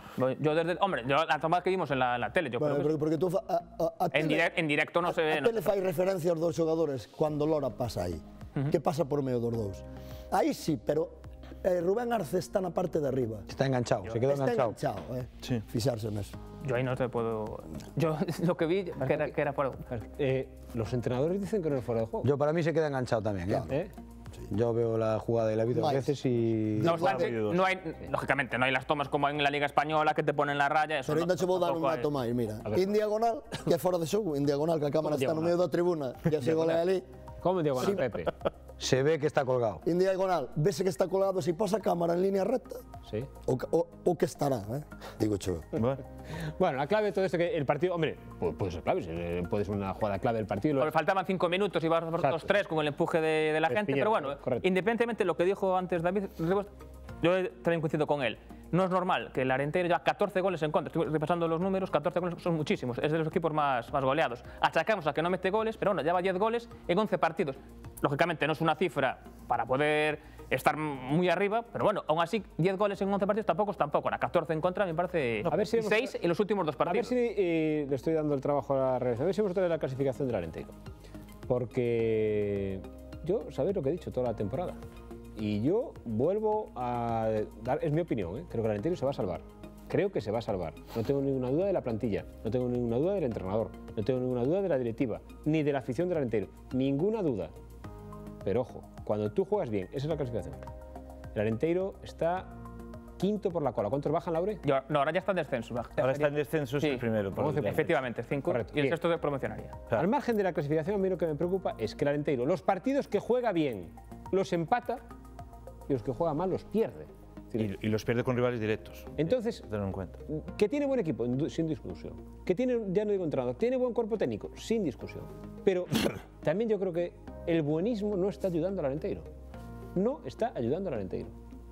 Hombre, la tomada que vimos en la tele, yo creo que porque tú en directo no se ve. A tele fai referencia aos dos xogadores cando Lora pasa aí. Que pasa por medio dos dous. Aí sí, pero Rubén Arce está na parte de arriba. Está enganchado, se quedó enganchado. Está enganchado, Sí. Fixarse neso. Yo ahí no te puedo... Yo lo que vi que era fuera de juego. Los entrenadores dicen que no es fuera de juego. Yo para mí se queda enganchado también. Claro. Yo veo la jugada de la vida a veces y... No hay, lógicamente, no hay las tomas como en la Liga Española que te ponen la raya. Pero ainda che vou dar un dato máis, mira. En diagonal, que é fora de xogo, en diagonal, que a cámara está no medio da tribuna, e se gola ali. ¿Cómo en diagonal, Pepe? Se ve que está colgado. En diagonal, vese que está colgado, si pasa a cámara en línea recta, sí. O que estará, digo yo. Bueno, la clave de todo esto que el partido, hombre, puede ser clave, puede ser una jugada clave del partido. Porque faltaban 5 minutos, iba 2-3 con el empuje de la gente, pero bueno, independientemente de lo que dijo antes David, yo también coincido con él. No es normal que el Arenteiro ya 14 goles en contra. Estoy repasando los números, 14 goles son muchísimos. Es de los equipos más goleados. Achacamos a que no mete goles, pero bueno, lleva 10 goles en 11 partidos. Lógicamente no es una cifra para poder estar muy arriba, pero bueno, aún así 10 goles en 11 partidos tampoco es tampoco. Ahora 14 en contra me parece 6 en los últimos 2 partidos. A ver si le estoy dando el trabajo a la revista. A ver si vosotros la clasificación del Arenteiro. Porque yo, sabéis lo que he dicho toda la temporada. Y yo vuelvo a dar, es mi opinión, creo que el Arenteiro se va a salvar. Creo que se va a salvar. No tengo ninguna duda de la plantilla, no tengo ninguna duda del entrenador, no tengo ninguna duda de la directiva, ni de la afición del Arenteiro. Ninguna duda. Pero ojo, cuando tú juegas bien, esa es la clasificación. El Arenteiro está quinto por la cola. ¿Cuántos bajan, Laure? No, ahora ya está en descenso. Ahora está en descenso, es el primero. Efectivamente, 5. Correcto. Y el sexto de promocionaría. Claro. Al margen de la clasificación, a mí lo que me preocupa es que el Arenteiro, los partidos que juega bien, los empata y los que juega mal los pierde. Y los pierde con rivales directos. Entonces, tenlo en cuenta. Que tiene buen equipo, sin discusión. Que tiene, ya no digo entrenador, tiene buen cuerpo técnico, sin discusión. Pero también yo creo que el buenismo no está ayudando al Arenteiro. No está ayudando al Arenteiro.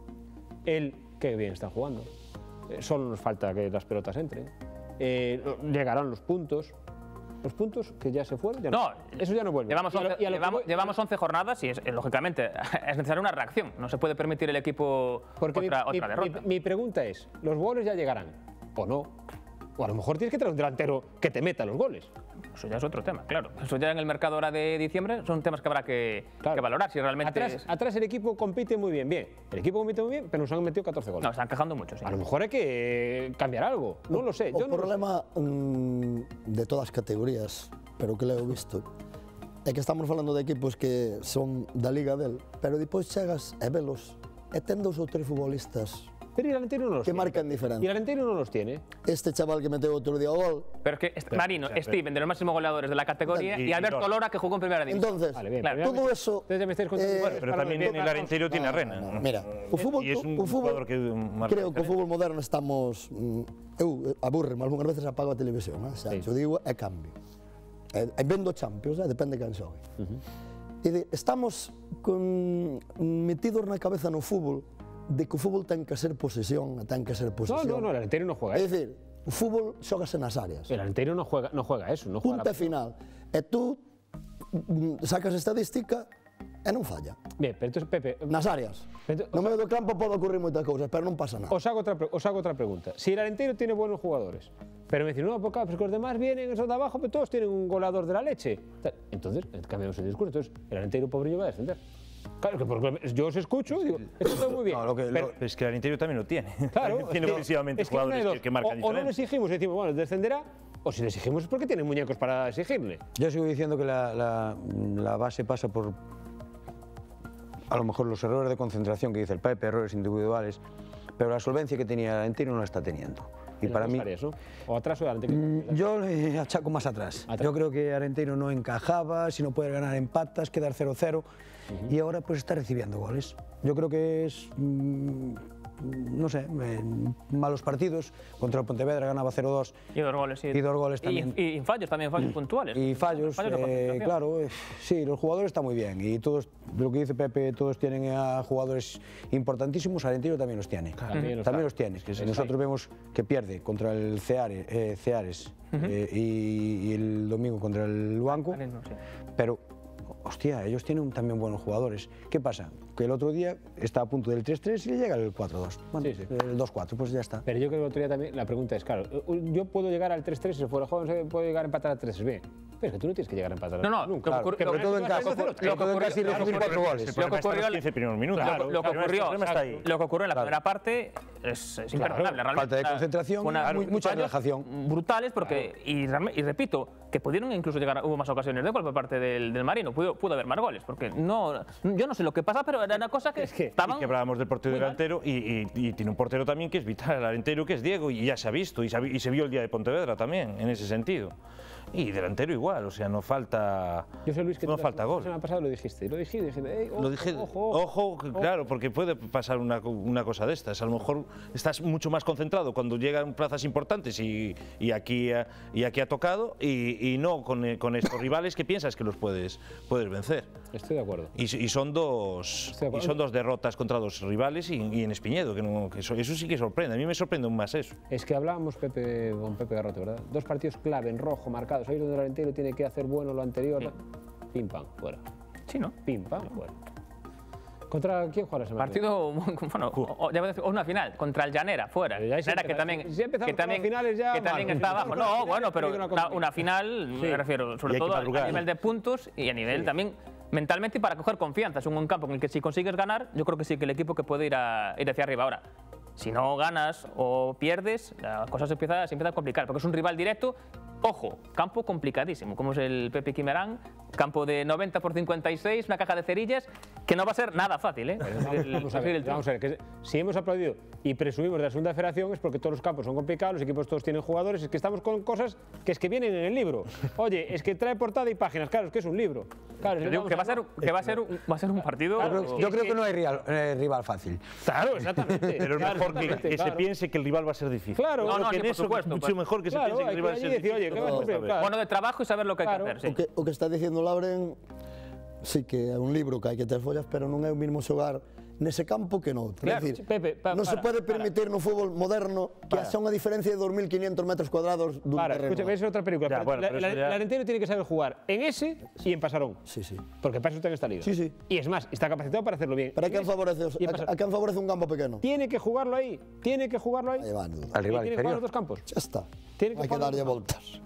Qué bien están jugando. Solo nos falta que las pelotas entren. Llegarán los puntos. Los puntos que ya se fueron, eso ya no vuelve. Llevamos 11 jornadas y lógicamente es necesaria una reacción. No se puede permitir el equipo otra derrota. Mi pregunta es, ¿los goles ya llegarán o no? O a lo mejor tienes que traer un delantero que te meta los goles. Eso ya es otro tema, claro. Eso ya en el mercado ahora de diciembre son temas que habrá que valorar si realmente... Atrás el equipo compite muy bien, El equipo compite muy bien, pero nos han metido 14 goles. No, están quejando mucho, sí. A lo mejor hay que cambiar algo, no lo sé. O problema de todas as categorías, pero que le he visto, é que estamos falando de equipos que son da liga del, pero depois chegas e velos e ten 2 ou 3 futbolistas pero el Arenteiro no los que marcan diferencia. Y el Arenteiro no los tiene. Este chaval que metió otro día gol. Pero es que Marino, Steven, de los máximos goleadores de la categoría, y Alberto Lora, que jugó en primera división. Entonces, todo eso... pero también el Arenteiro tiene a Rena. Mira, o fútbol, creo que o fútbol moderno estamos... Eu aburreme, algunhas veces apago a televisión, yo digo, é cambio. Vendo Champions, depende de quen xogue. Estamos metidos na cabeza no fútbol de que o fútbol ten que ser posesión, ten que ser posesión. No, el Arenteiro no juega eso. É dicir, o fútbol xógase nas áreas. El Arenteiro no juega eso. No juega punta final. E tú sacas estadística e non falla. Bien, pero entonces, Pepe... Nas áreas. No medio do campo pode ocurrir moitas cousas, pero non pasa nada. Os hago otra pregunta. Si el Arenteiro tiene buenos jugadores, pero me dicen, no, porque los demás vienen, esos de abajo, pero todos tienen un goleador de la leche. Entonces, cambiamos el discurso. Entonces, el Arenteiro pobrillo va a descender. Claro, que porque yo os escucho y digo, esto está muy bien. Es que el Arenteiro también lo tiene. Claro, tiene precisamente jugadores que marcan diferencia. O no le exigimos y decimos, bueno, descenderá, o si le exigimos es porque tiene muñecos para exigirle. Yo sigo diciendo que la base pasa por, a lo mejor, los errores de concentración que dice el Pepe, errores individuales, pero la solvencia que tenía el Arenteiro no la está teniendo. Y para mí, áreas, ¿no? ¿O atrás o adelante? Yo le achaco más atrás. Yo creo que Arenteiro no encajaba, si no puede ganar empatas, quedar 0-0 y ahora pues está recibiendo goles. Yo creo que es, no sé, malos partidos. Contra el Pontevedra ganaba 0-2. Y 2 goles, sí. Y 2 goles también. Y fallos también, fallos puntuales. Y fallos, claro, sí, los jugadores están muy bien. Y todos, lo que dice Pepe, todos tienen a jugadores importantísimos. Arenteiro también los tiene. También los tiene. Nosotros vemos que pierde contra el Ceares y el domingo contra el Luanco. Pero, hostia, ellos tienen también buenos jugadores. ¿Qué pasa? Que el otro día está a punto del 3-3 y le llega el 4-2. Bueno, el 2-4, pues ya está. Pero yo creo que el otro día también, la pregunta es, claro, yo puedo llegar al 3-3 si fuera joven, puedo llegar a empatar al 3-3 bien. Pero es que tú no tienes que llegar a empatar. No, nunca. Sobre todo en casa. Lo que ocurrió y recibir 4 goles. Lo que ocurrió en los 15 primeros minutos. Lo que ocurrió en la primera parte es imperdonable. Falta de concentración, mucha relajación. Brutales, porque, y repito, que pudieron incluso llegar, hubo más ocasiones de gol por parte del Marino, pudo haber más goles, porque yo no sé lo que pasa, pero era una cosa que estaban... Y que hablábamos del portero delantero y tiene un portero también que es vital, el Arenteiro, que es Diego, y ya se ha visto, y se vio el día de Pontevedra también, en ese sentido. Y delantero igual, o sea, no falta, yo sé, Luis, que no falta gol. La semana pasada lo dijiste, lo dije, ojo, claro, porque puede pasar una cosa de estas. A lo mejor estás mucho más concentrado cuando llegan plazas importantes y aquí ha tocado, y no con estos rivales que piensas que los puedes vencer. Estoy de acuerdo. Y son dos derrotas contra 2 rivales y en Espiñedo, que eso sí que sorprende. A mí me sorprende aún más eso. Es que hablábamos con Pepe Garrote, ¿verdad? 2 partidos clave en rojo marcados. Ahí donde el Arenteiro tiene que hacer bueno lo anterior. Pim, pam, fuera. Sí, ¿no? Pim, pam, fuera. ¿Contra quién juega la semana? Partido, bueno, una final, contra el Llanera, fuera. Llanera que también está abajo. No, bueno, pero una final, me refiero, sobre todo a nivel de puntos y a nivel también mentalmente y para coger confianza. Es un campo en el que si consigues ganar, yo creo que sí que el equipo que puede ir hacia arriba. Ahora, si no ganas o pierdes, la cosa se empieza a complicar, porque es un rival directo Ojo, campo complicadísimo, como es el Pepe Quimerán, campo de 90 por 56, una caja de cerillas, que no va a ser nada fácil, ¿eh? Vamos a ver, que si hemos aplaudido y presumimos de la segunda federación es porque todos los campos son complicados, los equipos todos tienen jugadores, es que estamos con cosas que vienen en el libro. Oye, es que trae portada y páginas, claro, es que es un libro. Claro, yo digo que va a ser un partido... Claro, yo creo que no hay rival fácil. Claro, exactamente. Pero es mejor que se piense que el rival va a ser difícil. Claro, no, que en por eso supuesto. Mucho mejor que se piense que el rival va a ser difícil. Bueno, de trabajo y saber lo que hay que hacer. Sí. O que está diciendo Lauren, sí que é un libro que hai que ter follas, pero non é o mismo xogar nese campo que noutro. Claro, decir, Pepe, non se pode permitir no fútbol moderno que haxa unha diferencia de 2.500 metros cuadrados dun terreno. Escúchame, esa es otra película. Ya, bueno, el Arenteiro tiene que saber jugar en ese y en Pasarón. Sí, sí. Porque para eso está en esta liga. Sí, sí. Y es más, está capacitado para hacerlo bien. Pero a quen favorece un campo pequeno? Tiene que jugarlo ahí. Tiene que jugarlo ahí. Aí va, duda. Al rival Tiene que jugar inferior. los dos campos. Xa está. Tiene que Hai que jugar darlle los dos voltas.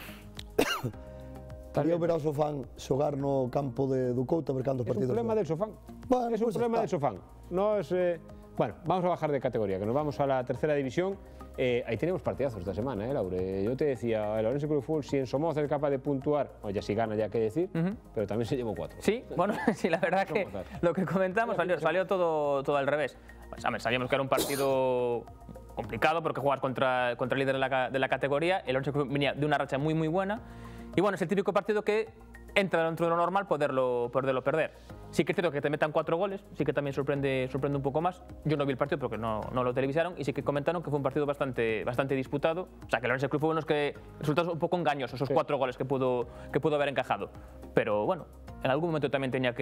Había ver ao Sofán xogar no campo do Couto a ver cantos Es un partidos. problema del Sofán. Bueno, es un pues problema está. del Sofán. No es, bueno, vamos a bajar de categoría, que nos vamos a la tercera división. Ahí tenemos partidazos esta semana, Laure. Yo te decía, el Orense Club de Fútbol, si en Somoza es capaz de puntuar, o ya si gana, ya qué decir, pero también se llevó 4. Sí, bueno, sí, la verdad que lo que comentamos salió todo al revés. Pues, sabíamos que era un partido complicado porque jugar contra el líder de la categoría. El Orense Club venía de una racha muy buena. Y bueno, es el típico partido que entra dentro de lo normal poderlo perder. Sí que es cierto que te metan 4 goles, sí que también sorprende un poco más. Yo no vi el partido porque no lo televisaron y sí que comentaron que fue un partido bastante disputado. O sea, que el Orense Club fue unos resultados un poco engañosos, esos 4 goles que pudo haber encajado. Pero bueno, en algún momento también tenía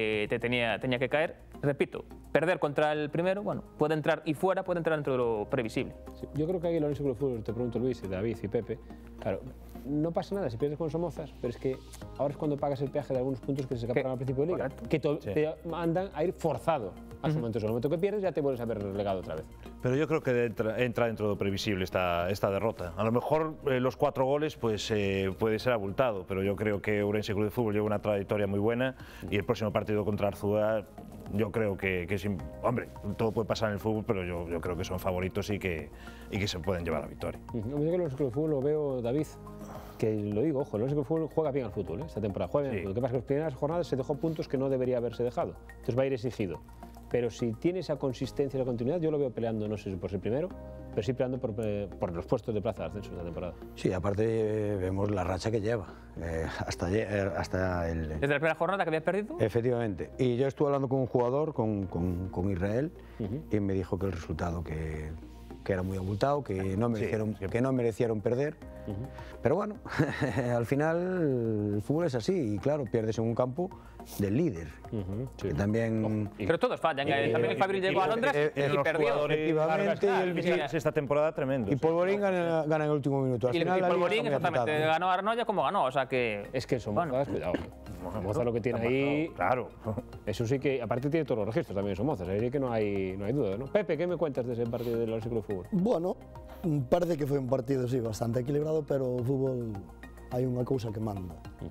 que caer. Repito, perder contra el primero, bueno, puede entrar y fuera, puede entrar dentro de lo previsible. Sí, yo creo que ahí el Orense Club de Fútbol, te pregunto Luis, David y Pepe, claro, no pasa nada si pierdes con Somozas, pero es que ahora es cuando pagas el peaje de algunos puntos que se escaparon al principio de liga, que te mandan a ir forzado a su momento. En el momento que pierdes ya te vuelves a ver relegado otra vez. Pero yo creo que entra dentro de lo previsible esta derrota. A lo mejor los 4 goles pues puede ser abultado, pero yo creo que Ourense Club de Fútbol lleva una trayectoria muy buena y el próximo partido contra Arzúa yo creo que hombre, todo puede pasar en el fútbol, pero yo creo que son favoritos y que se pueden llevar la victoria. Yo que el Orense Club de Fútbol lo veo, David, que lo digo, ojo, el Orense Club de Fútbol juega bien al fútbol, esta temporada juega bien al fútbol. Lo que pasa es que en las primeras jornadas se dejó puntos que no debería haberse dejado, entonces va a ir exigido. Pero si tiene esa consistencia y la continuidad, yo lo veo peleando, no sé si por ser primero, pero sí peleando por los puestos de plaza de ascenso esta temporada. Sí, aparte vemos la racha que lleva, hasta el... ¿Desde la primera jornada que había perdido? Efectivamente. Y yo estuve hablando con un jugador, con Israel, y me dijo que el resultado que era muy abultado, que no merecieron perder. Pero bueno, al final el fútbol es así, y claro, pierdes en un campo del líder. Que también... Pero todos fallan. También el Fabril llegó a Londres y perdió. Efectivamente, esta temporada tremendo. Y Polvorín gana en el último minuto. Al final, y Polvorín exactamente ganó a Arnoya como ganó, o sea que... Es que Somoza, cuidado. Somoza lo que tiene ahí... Claro. Eso sí que, aparte tiene todos los registros también Somoza, ahí que no hay duda, ¿no? Pepe, ¿qué me cuentas de ese partido del Orense Club de Fútbol? Bueno, parece que foi un partido, sí, bastante equilibrado, pero o fútbol hai unha cousa que manda.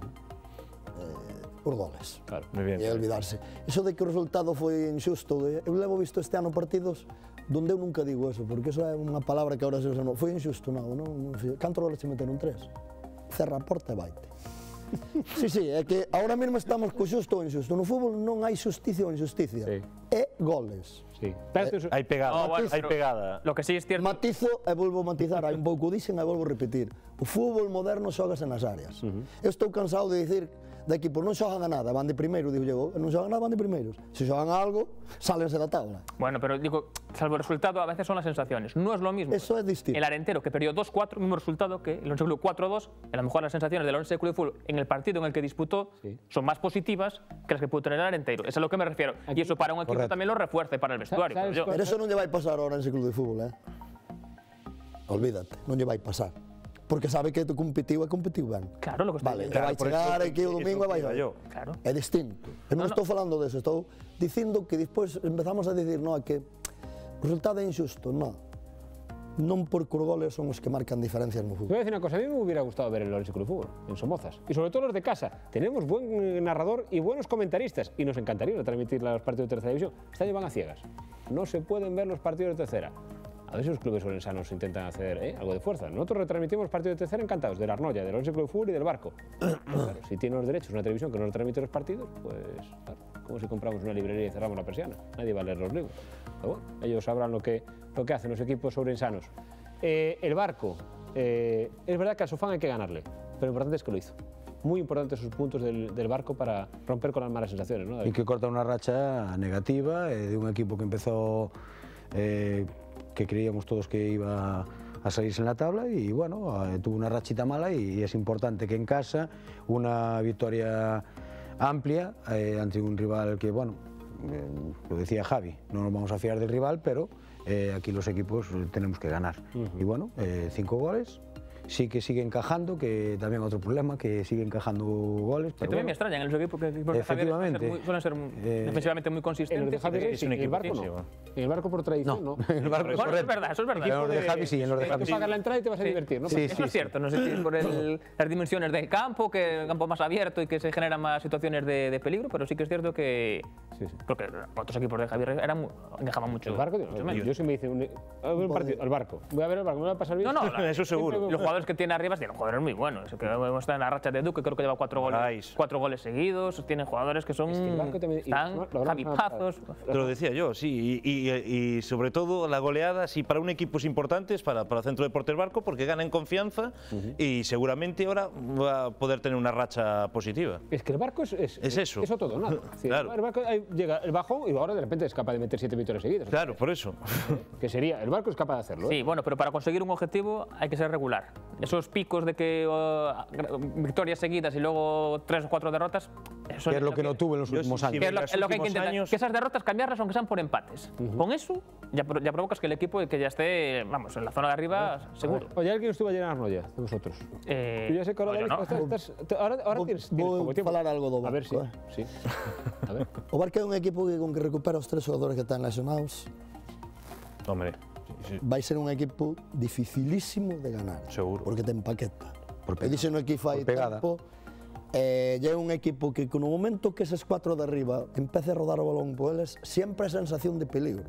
Os goles. Claro, muy bien. E olvidarse. Eso de que o resultado foi injusto, eu levo visto este ano partidos donde eu nunca digo eso, porque eso é unha palabra que ahora se usa, non, foi injusto, non. Cantos goles se meteron? 3. Cerra a porta e vaite. Sí, é que ahora mesmo estamos co xusto ou injusto. No fútbol non hai xusticia ou injusticia. Sí. É goles. Sí. Hai pegada, hai pegada. Lo que sí es cierto... Matizo e volvo a matizar, hai un pouco dixen e volvo a repetir. O fútbol moderno xógase nas áreas. Eu estou cansado de dicir de equipos non xogan a nada, van de primeiro, digo eu, non xogan nada, van de primeiros. Se xogan a algo, sálense da tabla. Bueno, pero digo, salvo el resultado, a veces son las sensaciones. No es lo mismo. Eso es distinto. El Arentero, que perdió 2-4, mismo resultado que el Orense Club 4-2, a lo mejor las sensaciones del Orense Club de Fútbol en el partido en el que disputó son más positivas que las que pudo tener el Arentero. Eso es a lo que me refiero. Y eso para un equipo también lo refuerza y para el vestuario. Pero eso non lle vai pasar ao Orense Club de Fútbol, Olvídate, non lle vai pasar. Porque sabe que competiu ben. Claro, lo que está vale, vai chegar aquí o domingo e vai xogar. Claro. É distinto. Eu non estou falando deso, estou dicindo que despois empezamos a dicir, que o resultado é injusto, non porque os goles son os que marcan diferencias no fútbol. Voy a decir una cosa, a mí me hubiera gustado ver el Orense Club de Fútbol en Somozas, y sobre todo los de casa. Tenemos buen narrador y buenos comentaristas, y nos encantaría transmitir los partidos de tercera división. Este año van a ciegas. No se pueden ver los partidos de tercera. A ver si los clubes orensanos intentan hacer algo de fuerza. Nosotros retransmitimos partidos de tercera encantados, de la Arnoya, del Orense Club de Fútbol y del Barco. Claro, si tiene los derechos una televisión que no retransmite los partidos, pues claro, como si compramos una librería y cerramos la persiana. Nadie va a leer los libros. Pero bueno, ellos sabrán lo que hacen los equipos orensanos. El Barco, es verdad que al Sofán hay que ganarle, pero lo importante es que lo hizo. Muy importantes sus puntos del Barco para romper con las malas sensaciones, ¿no, David? Y que corta una racha negativa de un equipo que empezó, que creíamos todos que iba a salirse en la tabla y bueno, tuvo una rachita mala y es importante que en casa una victoria amplia ante un rival que, bueno, lo decía Javi, no nos vamos a fiar del rival, pero aquí los equipos tenemos que ganar. Y bueno, 5 goles. Sí que sigue encajando, que también otro problema, que sigue encajando goles. Pero también me extrañan en los equipos que efectivamente suelen ser defensivamente muy consistentes. En los de Javi sí, en el Barco no. En el Barco por tradición no. En el Barco bueno, es verdad, eso es verdad. En los de Javi sí, en los de Javi sí. Pagas la entrada y te vas a divertir, ¿no? Sí, eso es cierto, no sé si es por las dimensiones del campo, que el campo más abierto y que se generan más situaciones de peligro, pero sí que es cierto que porque otros equipos de Javi encajaban mucho. El Barco, yo sí me dice un partido al Barco. Voy a ver el Barco, me va a pasar bien. No, eso seguro. Los jugadores que tiene arriba tienen jugadores muy buenos. Que está en la racha de Duque, creo que lleva 4 goles seguidos. Tienen jugadores que son están javipazos. Te lo decía yo, sí. Y sobre todo la goleada, sí, para un equipo es importante, es para el Centro Deportes Barco, porque gana en confianza y seguramente ahora va a poder tener una racha positiva. Es que el Barco es eso. Eso todo, nada. Claro. El Barco llega el bajón y ahora de repente es capaz de meter 7 victorias seguidas. Claro, por eso. Que sería, el Barco es capaz de hacerlo. Sí, bueno, pero para conseguir un objetivo hay que ser regular. Esos picos de que victorias seguidas y luego 3 o 4 derrotas, eso que es lo que no tuvo en los últimos años. Es lo que hay que intentar, que esas derrotas cambiarlas aunque sean por empates. Con eso ya provocas que el equipo que ya esté, vamos, en la zona de arriba, seguro. Oye, ¿alguien estuvo ayer en Arnoya de vosotros? Tú ya sé que ahora tienes como tiempo. Falar algo do Barco. A ver, sí. A ver. O Barco é un equipo que con que recupera os 3 xogadores que están lesionados, hombre, vai ser un equipo dificilísimo de ganar. Seguro. Porque te empaqueta. Porque dicen aquí fai tempo, ya é un equipo que no momento que eses 4 de arriba empece a rodar o balón por eles, sempre hai sensación de peligro.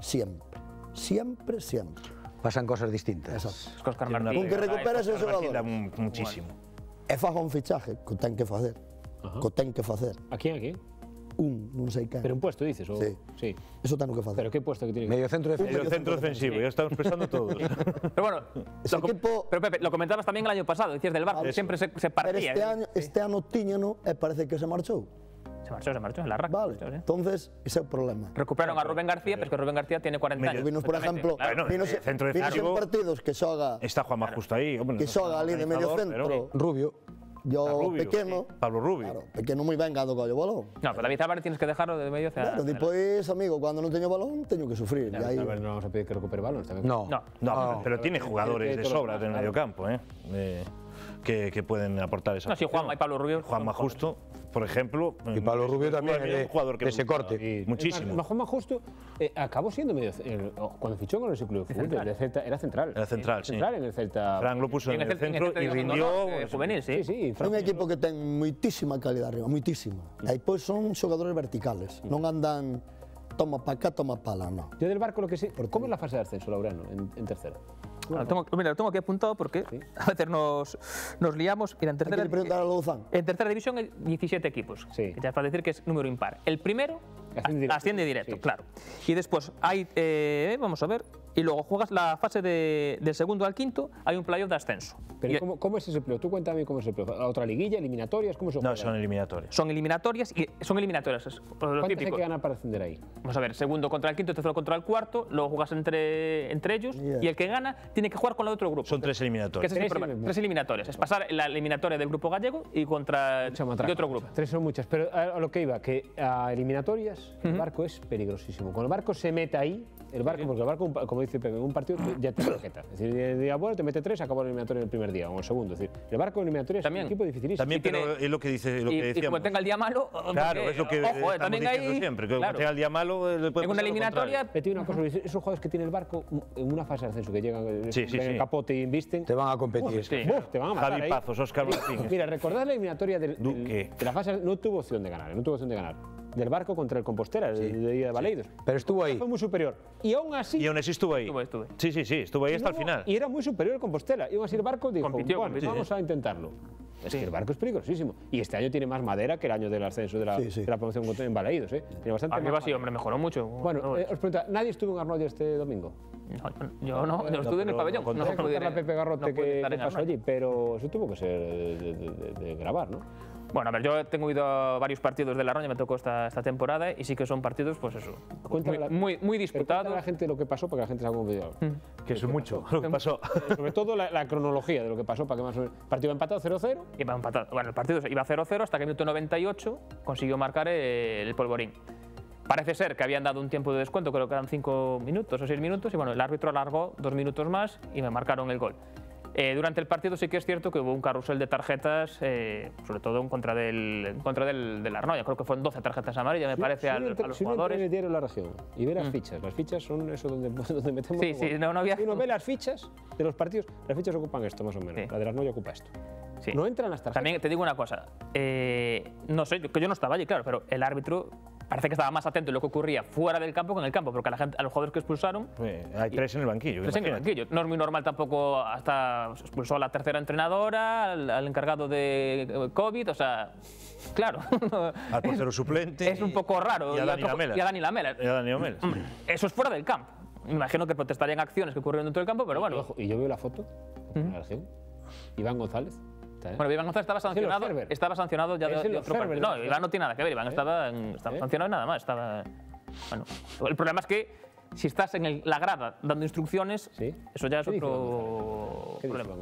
Siempre. Pasan cosas distintas. Con que recuperes ese xogador. Muchísimo. E faga un fichaje, que ten que facer. ¿A quién? Non sei quen. Pero un puesto, dices? O... Sí. Eso ten que facer. ¿Pero qué puesto que tiene? Medio centro defensivo, ya estamos pensando todos. Pero bueno, pero Pepe, lo comentabas también el año pasado, decías del Barco, siempre se partía. Pero este ano tíñano e parece que se marchou. Se marchou en la raca. Vale, entonces ese é o problema. Recuperaron a Rubén García, pero es que Rubén García tiene 40 años. Vinos, por ejemplo, vinos en partidos que xoga... Está Juanma justo ahí. Que xoga ali de medio centro. Rubio. Yo pequeno, Pablo Rubio. Claro, pequeno moi ben cando collo o balón. No, pero David Álvarez tienes que dejarlo de medio hacia... Bueno, despois, amigo, cando non teño balón, teño que sufrir. David Álvarez no vamos a pedir que recupere balón. No, pero tiene jugadores de sobra en el medio campo, que pueden aportar esa... No, sí, Juanma y Pablo Rubio. Juanma Justo, por ejemplo. Y Pablo Rubio también es un jugador que se corte. Muchísimo. Juanma Justo acabó siendo medio... Cuando fichó con el Club de Fútbol, era central. Era central, sí. Central en el Celta. Frank lo puso en el centro y rindió... Juvenil, sí. É un equipo que ten moitísima calidad arriba, moitísima. E depois son xogadores verticales, non andan toma pa cá, toma pa lá, non. Yo del Barco lo que sé... ¿Cómo es la fase de ascenso, Laureano, en tercera? Mira, lo tengo aquí apuntado porque a veces nos liamos. Mira, en tercera división hay 17 equipos, que ya es para decir que es número impar. El primero asciende directo, claro. Y después hay, vamos a ver, y luego juegas la fase del segundo al quinto, hay un playoff de ascenso. Pero ¿cómo es ese playoff? Tú cuéntame cómo es el playoff. ¿Otra liguilla, eliminatorias? ¿Cómo se juega? No, son eliminatorias. Son eliminatorias. ¿Cuántos hay que ganar para ascender ahí? Vamos a ver, segundo contra el quinto, tercero contra el cuarto, luego juegas entre ellos y el que gana tiene que jugar con el otro grupo. Son 3 eliminatorias. Tres eliminatorias. Es pasar la eliminatoria del grupo gallego y contra el otro grupo. 3 son muchas, pero a lo que iba, que a eliminatorias el Barco es peligrosísimo. Cuando el Barco se mete ahí, porque el Barco, como dice Pepe, en un partido ya te tarjeta. Es decir, el día bueno te mete 3, acabó la eliminatoria en el primer día o en el segundo. Es decir, el Barco en eliminatorias es un equipo dificilísimo. También, pero es lo que decíamos. Y como tenga el día malo... Claro, es lo que estamos diciendo siempre, que como tenga el día malo le puede en una eliminatoria... Te una cosa, esos jugadores que tiene el Barco en una fase de ascenso, que llegan en el capote y invisten... Te van a competir. Te van a matar. Javi Pazos, Óscar Martínez. Mira, recordad la eliminatoria de la fase, no tuvo opción de ganar, del Barco contra el Compostela, de ida de Baleidos. Pero estuvo ahí. Fue muy superior. Y aún así... estuvo ahí. Estuve. Sí, estuvo ahí hasta el final. Y era muy superior el Compostela. Y aún así el Barco dijo, Compitió. vamos a intentarlo. Es que el Barco es peligrosísimo. Y este año tiene más madera que el año del ascenso de la promoción en Baleidos. Tiene bastante Arriba más sí, hombre, mejoró mucho. Bueno, os pregunto, ¿nadie estuvo en Arnoya este domingo? Yo no estuve en el pabellón. No puedo contar a Pepe Garrote qué pasó Arnoya. allí, pero eso tuvo que ser de grabar, ¿no? Bueno, a ver, yo tengo ido a varios partidos de la Arnoya, me tocó esta temporada y sí que son partidos, pues eso, muy disputados. Cuéntale a la gente lo que pasó para que la gente se haga un video. Que es mucho lo que pasó. Sobre todo la cronología de lo que pasó para que más o menos... ¿Partido empatado 0-0? Iba empatado. Bueno, el partido iba 0-0 hasta que en el minuto 98 consiguió marcar el polvorín. Parece ser que habían dado un tiempo de descuento, creo que eran 5 minutos o 6 minutos, y bueno, el árbitro alargó 2 minutos más y me marcaron el gol. Durante el partido sí que es cierto que hubo un carrusel de tarjetas, sobre todo en contra del Arnoya. Creo que fueron 12 tarjetas amarillas, me parece, a los jugadores. Si uno entra en el diario La Región y ve las fichas son eso donde metemos... Sí, no había... Si uno ve las fichas de los partidos, las fichas ocupan esto más o menos. Sí. La del Arnoya ocupa esto. Sí. No entran las tarjetas. También te digo una cosa, no sé, que yo no estaba allí, claro, pero el árbitro parece que estaba más atento en lo que ocurría fuera del campo que en el campo, porque a los jugadores que expulsaron... hay 3 en el banquillo. 3 en el banquillo. No es muy normal tampoco, hasta expulsó a la tercera entrenadora, al encargado de COVID, o sea, claro. Al portero suplente. Es un poco raro. Y a Dani Lamela. Eso es fuera del campo. Me imagino que protestarían acciones que ocurrieron dentro del campo, pero bueno. Y yo veo la foto de la Región. Iván González. Bueno, Iván González estaba sancionado ya de otro partido. No, Iván no tiene nada que ver, Iván estaba sancionado y nada más. Bueno, el problema es que si estás en la grada dando instrucciones, eso ya es otro problema.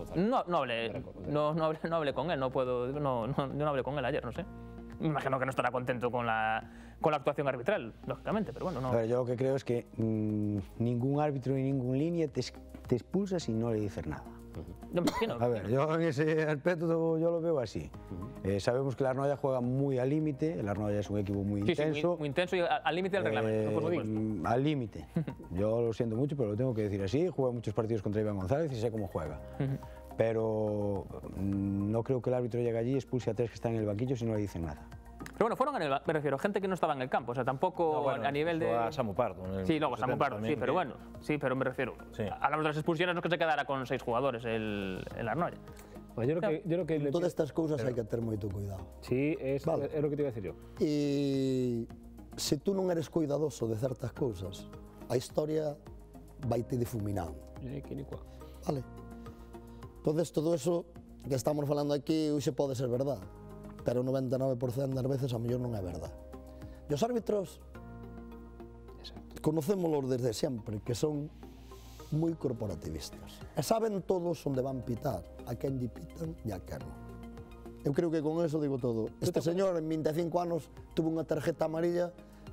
No hablé con él, yo no hablé con él ayer, no sé. Me imagino que no estará contento con la actuación arbitral, lógicamente, pero bueno, no. A ver, yo lo que creo es que ningún árbitro ni ninguna línea te expulsa si no le dices nada. Yo me imagino. A ver, yo en ese aspecto yo lo veo así. Sabemos que el Arnoya juega muy al límite, el Arnoya es un equipo muy intenso. Muy intenso y al límite del reglamento. Al límite. Yo lo siento mucho, pero lo tengo que decir así. Juega muchos partidos contra Iván González y sé cómo juega. Pero no creo que el árbitro llegue allí y expulse a 3 que están en el banquillo si no le dicen nada. Pero bueno, fueron me refiero, gente que no estaba en el campo, o sea, tampoco a nivel de... a Samu Pardo. Sí, luego a Samu Pardo, sí, pero bueno, sí, pero me refiero. Hablamos de las expulsiones, no es que se quedara con 6 jugadores el Arnoya. Pues yo creo que todas estas cousas hai que ter moito cuidado. Sí, é o que te iba a decir yo. E se tú non eres cuidadoso de certas cousas, a historia vai te difuminando. Vale? Entonces, todo eso que estamos falando aquí hoxe pode ser verdade, pero o 99% das veces a mellor non é verdade. E os árbitros conocémolos desde sempre, que son moi corporativistas. E saben todos onde van pitar, a quen lle pitan e a quen non. Eu creo que con eso digo todo. Este señor en 25 anos tuvo unha tarjeta amarilla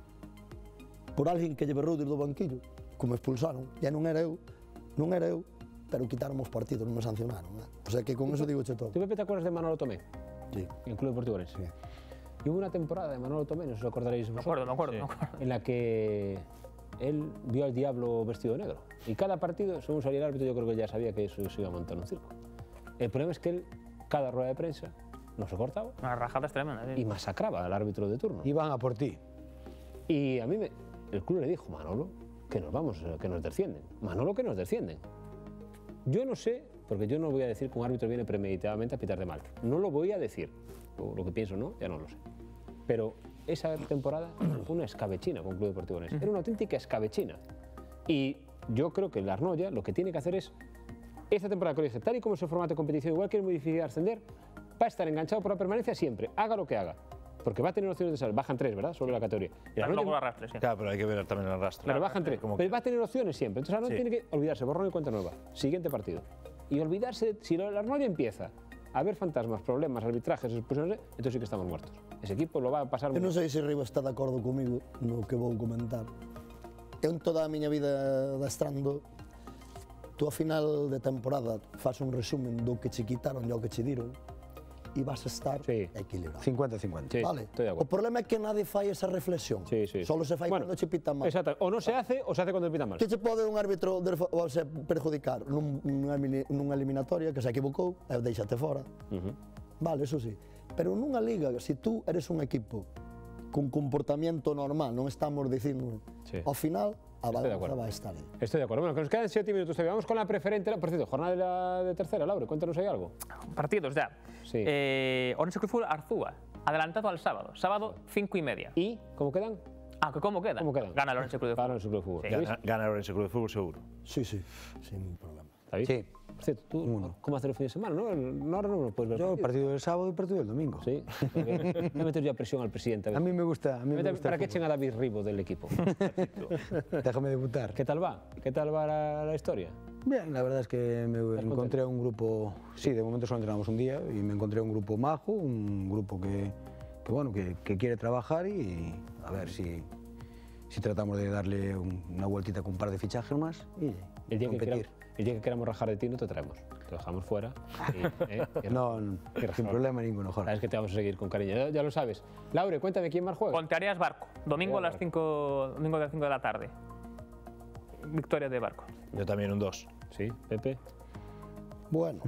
por alguén que lle berrou desde o banquillo, como expulsaron. E non era eu, pero quitaron os partidos, non me sancionaron. O sea que con eso digo todo. ¿Tú, Pepe, te acuerdas de Manolo Tomé? Sí. En el Club Deportivo Orense. Sí. Y hubo una temporada de Manolo Tomé, no sé si os acordaréis. Me acuerdo. En la que él vio al diablo vestido de negro. Y cada partido, según salía el árbitro, yo creo que ya sabía que eso se iba a montar un circo. El problema es que él, cada rueda de prensa, no se cortaba. Una rajada tremenda. Y masacraba al árbitro de turno. Iban a por ti. Y a mí el club le dijo, Manolo, que nos vamos, que nos descienden. Manolo, que nos descienden. Yo no sé, porque yo no voy a decir que un árbitro viene premeditadamente a pitar de Malta. No lo voy a decir. Lo que pienso, ¿no? Ya no lo sé. Pero esa temporada fue una escabechina con el Club Deportivo Orense. Era una auténtica escabechina. Y yo creo que el Arnoya lo que tiene que hacer es, esta temporada que dice, tal y como es el formato de competición, igual que es muy difícil ascender, va a estar enganchado por la permanencia siempre, haga lo que haga. Porque va a tener opciones de salir. Bajan 3, ¿verdad? Sobre la categoría. Luego lo arrastre, sí. Claro, pero hay que ver también el arrastre. Claro, bajan 3. Pero va a tener opciones siempre. Entonces Arnoya tiene que olvidarse, borrón y cuenta nueva. Siguiente partido. Y olvidarse, si el Arnoya empieza a ver fantasmas, problemas, arbitrajes, expulsiones, entonces sí que estamos muertos. Ese equipo lo va a pasar... Eu non sei se Ribo está de acordo comigo no que vou comentar. Eu en toda a miña vida adestrando, tú a final de temporada faz un resumen do que che quitaron e o que che diron e vas a estar equilibrado. 50-50. Sí, vale. Estoy de acuerdo. O problema é que nadie fai esa reflexión. Solo se fai cando che pita mal. Exacto. O non se hace ou se hace cando pita mal. Que che pode un árbitro perjudicar nunha eliminatoria que se equivocou e déixate fora. Vale, eso sí. Pero nunha liga, se tú eres un equipo con comportamiento normal, non estamos dicindo, ao final, a balanza vai estar aí. Estoy de acuerdo. Bueno, que nos quedan 7 minutos todavía. Vamos con la preferente. Por cierto, jornada de tercera, Laure, cuéntanos ahí algo. Partidos ya. Sí. Orense Cruz Fútbol Arzúa, adelantado al sábado. Sábado, 5:30. ¿Y cómo quedan? ¿Cómo quedan? ¿Cómo quedan? Gana el Orense Cruz de Fútbol. Gana el Orense Cruz de Fútbol. Sí. Gana el Orense Cruz de Fútbol seguro. Sí, sin problema. ¿David? Sí. Por cierto, ¿tú cómo haces el fin de semana? No, ahora no lo puedes ver. Yo el partido del sábado y el partido del domingo. Sí. No meter ya presión al presidente. A mí me gusta. ¿Para qué echen a David Ribo del equipo? Déjame debutar. ¿Qué tal va? ¿Qué tal va la historia? Bien, la verdad es que me encontré un grupo, sí, de momento solo entrenamos un día y me encontré un grupo majo, un grupo que quiere trabajar y a ver si tratamos de darle una vueltita con un par de fichajes más y competir. El día que queramos rajar de ti no te traemos, te dejamos fuera. No, sin problema ninguno, Jorge. Sabes que te vamos a seguir con cariño, ya lo sabes. Laure, cuéntame quién más juega. Ponteareas Barco, domingo a las 5 de la tarde. Victoria de Barco. Yo también un 2. Sí, Pepe. Bueno.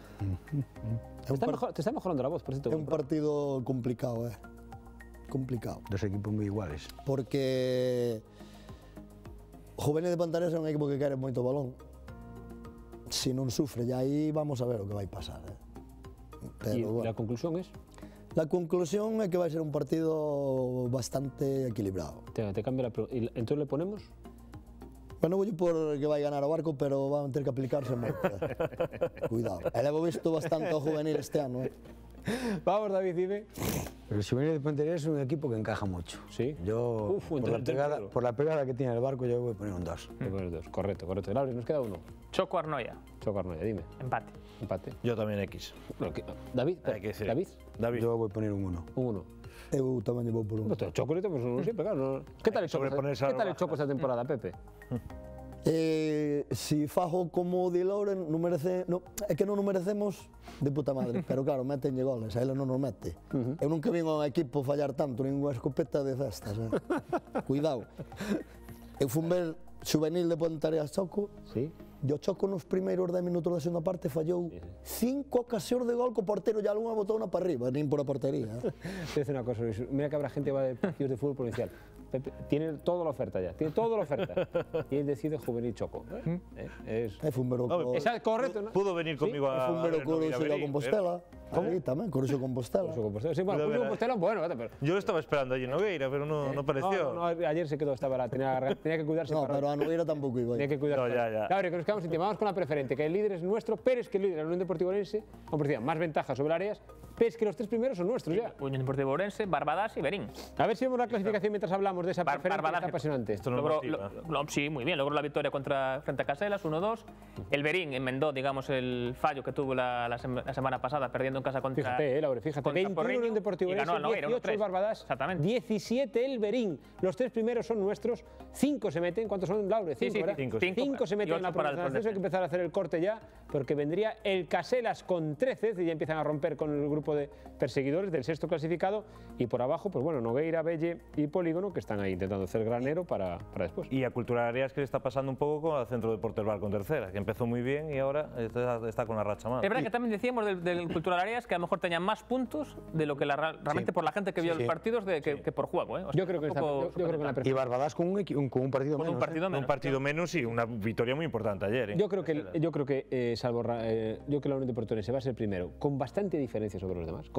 Te está mejorando la voz, por cierto. É un partido complicado, complicado. Dos equipos moi iguales. Porque Juvenil de Ponteareas é un equipo que quere moito balón. Si non sufre, e aí vamos a ver o que vai pasar. Pero, ¿y la conclusión es? La conclusión é que vai ser un partido bastante equilibrado. Te cambia la pregunta. ¿Entonces le ponemos? Bueno, vou por que vai ganar o Barco, pero van a ter que aplicarse moito. Cuidado. E levo visto bastante ao Juvenil este ano. Vamos, David, dime. El Juvenil de Ponteareas es un equipo que encaja mucho. Sí. Yo, por la pegada que tiene el Barco, yo voy a poner un 2. Correcto. Laure, nos queda uno. Choco Arnoia. Dime. Empate. Yo también X. David. Yo voy a poner un 1. Un 1. Eu tamén vou por un. Choco le tenemos uno siempre, claro. ¿Qué tal el Choco esta temporada, Pepe? Si fajo como o de Laure, é que non o merecemos de puta madre, pero claro, metenlle goles, a ele non nos mete. Eu nunca vin ao equipo fallar tanto, ninguna escopeta de cestas. Cuidado. Eu fun ver Juvenil de Ponteareas Choco, e o Choco nos primeiros 10 minutos da segunda parte fallou 5 ocasións de gol co portero e algunha botou para arriba, nin por a portería. Te voy a decir una cosa, Luis, mira que habrá gente que va de partidos de fútbol provincial. Pepe tiene toda la oferta ya, y él decide Juvenil Choco. Fue un verocoro. Correcto, ¿no? Pudo venir conmigo a... Fue un verocoro a Compostela. Ahí también, Coruxo Compostela. Sí, bueno, Coruxo Compostela, bueno, pero... Yo estaba esperando allí en Nogueira, pero no apareció. No, ayer se quedó, tenía que cuidarse. No, pero a Nogueira tampoco iba. Tenía que cuidarse. No, ya. Claro, que nos quedamos sin tiempo. Vamos con la preferente, que el líder es nuestro, Pérez, que el líder es la Unión Deportiva Orense, como decía, más ventaja sobre Áreas, Pérez, que los 3 primeros son nuestros ya. Unión Deportiva Orense, Barbadas y Berín. A ver si vemos la clasificación mientras hablamos de esa preferente, que está apasionante. Esto no sí, muy bien, logró la victoria frente a Caselas, 1-2. El Berín enmendó, digamos, el fallo que tuvo la semana pasada, perdiendo en casa contra... Fíjate, Laure, 21 Unión Deportiva Orense, 18 el Barbadas, 17 el Berín. Los 3 primeros son nuestros, 5 se meten. ¿Cuántos son, Laure? 5, ¿verdad? 5 se meten en la próxima. Hay que empezar a hacer el corte ya, porque vendría el Caselas con 13, y ya empiezan a romper con el grupo de perseguidores del 6º clasificado, y por abajo, pues bueno, Nogueira, Belle y Polígono, que están ahí intentando hacer granero para después. Y a Cultural Áreas, que le está pasando un poco con el Centro Deportes Barco en tercera, que empezó muy bien y ahora está con la racha mala. Es verdad que también decíamos del Cultural Áreas que a lo mejor tenía más puntos de lo que realmente por la gente que vio los partidos que por juego. Yo creo que y Barbadas con un partido menos. Un partido menos y una victoria muy importante ayer. Yo creo que salvo yo que la Unión Deportiva Orense va a ser primero, con bastante diferencia sobre los demás,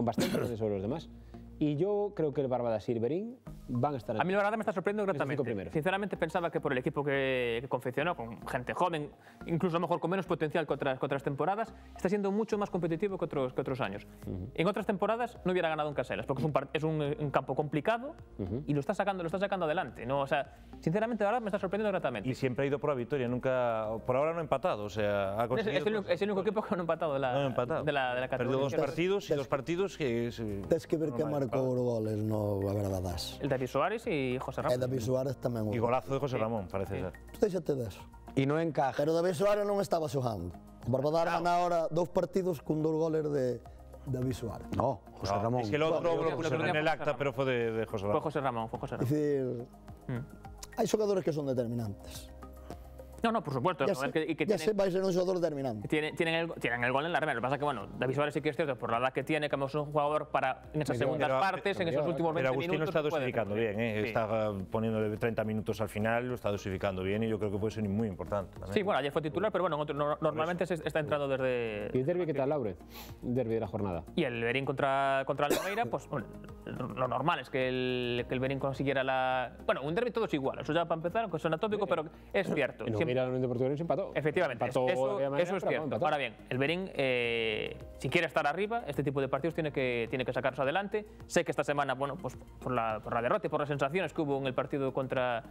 y yo creo que el Barbadas y el Berín van a estar... A mí la verdad me está sorprendiendo gratamente. Sinceramente pensaba que por el equipo que confeccionó, con gente joven, incluso a lo mejor con menos potencial que otras temporadas, está siendo mucho más competitivo que otros años. En otras temporadas no hubiera ganado un Caselas, porque es un campo complicado y lo está sacando adelante. ¿No? O sea, sinceramente, la verdad me está sorprendiendo gratamente. Y siempre ha ido por la victoria, nunca, por ahora no ha empatado. O sea, ha conseguido... Es el único equipo que no ha empatado de la categoría. Perdió 2 partidos y 2 partidos que... Tens que ver que marcó os goles no Barbadas. El David Suárez y José Ramón. David Suárez tamén. Y golazo de José Ramón, parece ser. Déxate deso. Y no encaja. Pero David Suárez non estaba xogando. Barbadas gana ahora 2 partidos con 2 goles de David Suárez. No, José Ramón. Es que el otro lo pusieron en el acta, pero fue de José Ramón. Fue José Ramón. Es decir, hai xogadores que son determinantes. No, por supuesto. Ya se va a ser un jugador determinante. Tienen el gol en la remera. Lo que pasa es que, bueno, David Suárez sí que es cierto, por la edad que tiene, que es un jugador para en esas segundas partes, en esos últimos 20 minutos. Pero Agustín lo está dosificando bien, está poniéndole 30 minutos al final, lo está dosificando bien y yo creo que puede ser muy importante también. Sí, bueno, ayer fue titular, pero bueno, normalmente está entrando desde... ¿Y el derbi qué tal, Laure? El derbi de la jornada. Y el Berín contra el Nogueira, pues bueno, lo normal es que el Berín consiguiera la... Bueno, un derbi todo es igual, eso ya para empezar, aunque suena tópico, pero es cierto. El Nogueira en el Deportivo se empató. Efectivamente, eso es cierto. Ahora bien, el Berín, si quiere estar arriba, este tipo de partidos tiene que sacarlos adelante. Sé que esta semana, bueno, pues por la derrota y por las sensaciones que hubo en el partido contra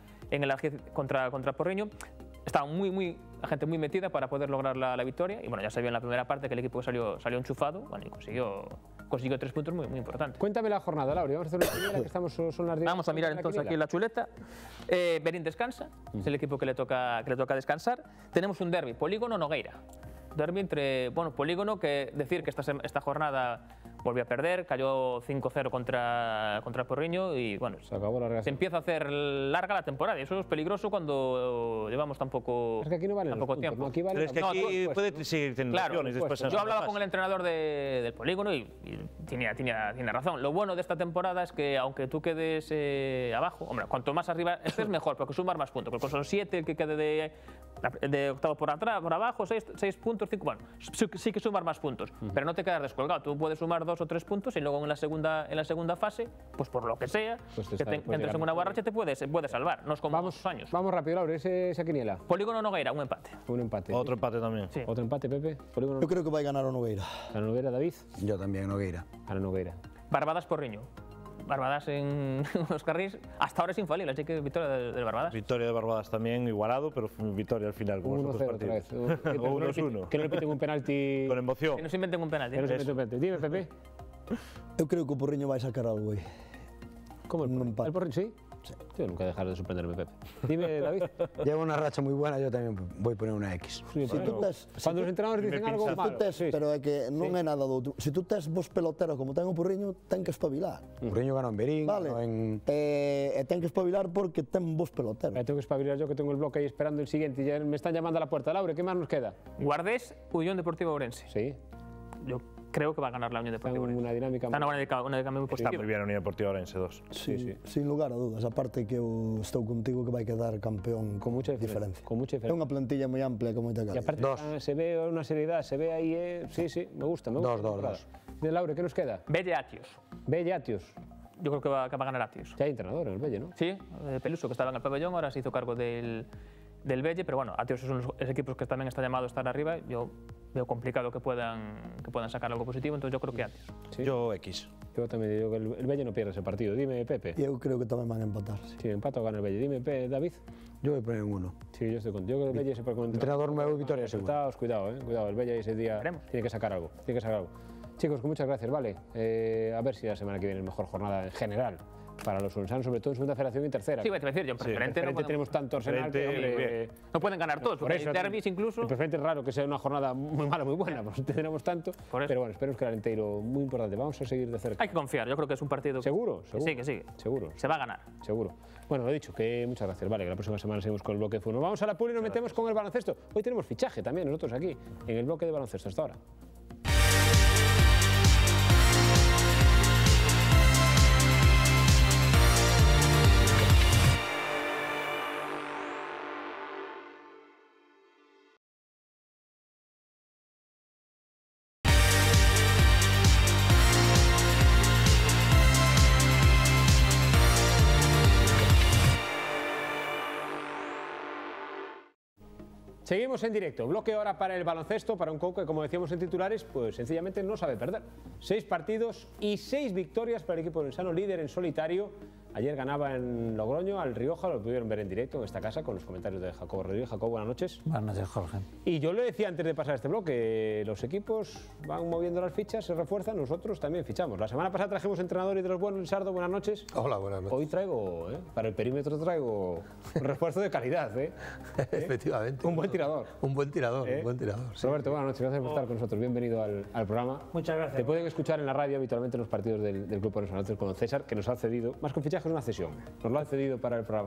Porriño, estaba la gente muy metida para poder lograr la victoria. Y bueno, ya se vio en la primera parte que el equipo salió enchufado, bueno, y consiguió 3 puntos muy importantes. Cuéntame la jornada, Laura. Vamos a hacer una primera, que son las 10. Vamos a mirar entonces aquí la chuleta. Berín descansa, es el equipo que le toca descansar. Tenemos un derbi, Polígono Nogueira. Derbi entre, bueno, Polígono, que decir que esta jornada volvió a perder, cayó 5-0 contra Porriño y bueno, se empieza a hacer larga la temporada y eso es peligroso cuando llevamos tan poco, es que aquí no valen tiempo. No, aquí vale, pero es que aquí puede seguir teniendo opciones después. Yo hablaba con el entrenador del Polígono y tiene razón. Lo bueno de esta temporada es que aunque tú quedes abajo, hombre, cuanto más arriba estés mejor, porque sumar más puntos, porque son 7 el que quede de octavo por abajo, 6 puntos, 5, bueno, sí que sumar más puntos, pero no te quedas descolgado, tú puedes sumar 2 o 3 puntos y luego en la segunda fase, pues por lo que sea, entres en una barracha te puedes salvar, no es como otros años. Vamos rápido, Laura, esa quiniela. Polígono Nogueira, un empate. Otro empate también. Sí. Otro empate, Pepe. Yo creo que va a ganar a Nogueira. ¿A Nogueira, David? Yo también, Nogueira. A Nogueira. Barbadas Porriño. Barbadas en los carriles, hasta ahora es infalible, así que victoria de Barbadas. Victoria de Barbadas también, igualado, pero victoria al final, como los otros partidos. O 1-1. Que no repiten un penalti. Con emoción. Que no se inventen un penalti. Dime, Pepe. Eu creo que o Porriño vai sacar algo aí. ¿Cómo el empate? ¿El Porriño sí? Sí. Yo nunca dejaré de sorprenderme, Pepe. Dime, David. Lleva una racha muy buena, yo también voy a poner una X. Sí, cuando los entrenadores dicen algo malo. Pero é que non é nada do outro. Se tú tes vos peloteros como ten o Porriño, ten que espabilar. O Porriño ganó en Berín, vale. E ten que espabilar porque ten vos peloteros. Tengo que espabilar yo, que tengo el bloque ahí esperando el siguiente y ya me están llamando a la puerta. Laura, ¿qué más nos queda? Guardés, Unión Deportiva Ourense. Sí. Yo creo que va a ganar la Unión Deportiva Ourense. Una dinámica muy positiva. Está muy bien la Unión Deportiva Ourense 2. Sí, sin lugar a dudas. Aparte que eu estou contigo que vai quedar campeón con mucha diferencia. É unha plantilla moi amplia con moita calidad. Y aparte se ve una seriedad, se ve ahí, sí, me gusta. Dos. De Laura, ¿qué nos queda? Belle Atios. Belle Atios. Yo creo que va a ganar Atios. Ya hay entrenador en el Belle, ¿no? Sí, Peluso, que estaba en el pabellón, ahora se hizo cargo del Belle, pero bueno, Atios es uno de los equipos que también está llamado a estar arriba. Yo veo complicado que puedan sacar algo positivo, entonces yo creo que Atios. ¿Sí? Yo X. Yo también digo que el Belle no pierde ese partido. Dime, Pepe. Yo creo que también van a empatar. Sí, empata o gana el Belle. Dime, David. Yo voy a poner 1. Sí, yo estoy contigo. Yo creo que el Belle se puede comentar. Entrenador nuevo, victoria segura. Cuidado, el Belle ese día tiene que sacar algo. Chicos, muchas gracias, vale. A ver si la semana que viene es mejor jornada en general para los ourensanos, sobre todo en segunda federación y tercera. Sí, voy a decir, yo en preferente no tenemos tanto arsenal que no pueden ganar todos, por eso derbis incluso. En preferente es raro que sea una jornada muy mala, muy buena, pues tenemos tanto. Pero bueno, esperemos que el Alenteiro, muy importante, vamos a seguir de cerca. Hay que confiar, yo creo que es un partido. ¿Seguro? Que sí. Seguro. Se va a ganar. Seguro. Bueno, lo he dicho, que muchas gracias, vale, que la próxima semana seguimos con el bloque de fútbol. Vamos a la pool y nos metemos con el baloncesto. Hoy tenemos fichaje también nosotros aquí, en el bloque de baloncesto, hasta ahora. Seguimos en directo, bloque ahora para el baloncesto, para un Couto que, como decíamos en titulares, pues sencillamente no sabe perder. 6 partidos y 6 victorias para el equipo ourensano, líder en solitario. Ayer ganaba en Logroño al Rioja, lo pudieron ver en directo en esta casa con los comentarios de Jacobo Rodríguez. Jacobo, buenas noches. Buenas noches, Jorge. Y yo le decía antes de pasar este bloque, los equipos van moviendo las fichas, se refuerzan, nosotros también fichamos. La semana pasada trajimos entrenadores de los buenos, Lizardo, buenas noches. Hola, buenas noches. Hoy traigo, para el perímetro traigo un refuerzo de calidad, Efectivamente. Un buen tirador. Un buen tirador, un buen tirador. Sí. Roberto, buenas noches, gracias por estar con nosotros. Bienvenido al programa. Muchas gracias. Te pueden escuchar en la radio habitualmente en los partidos del Club Orense con César, que nos ha cedido, más que un fichaje, es una cesión. Nos lo ha cedido para el programa.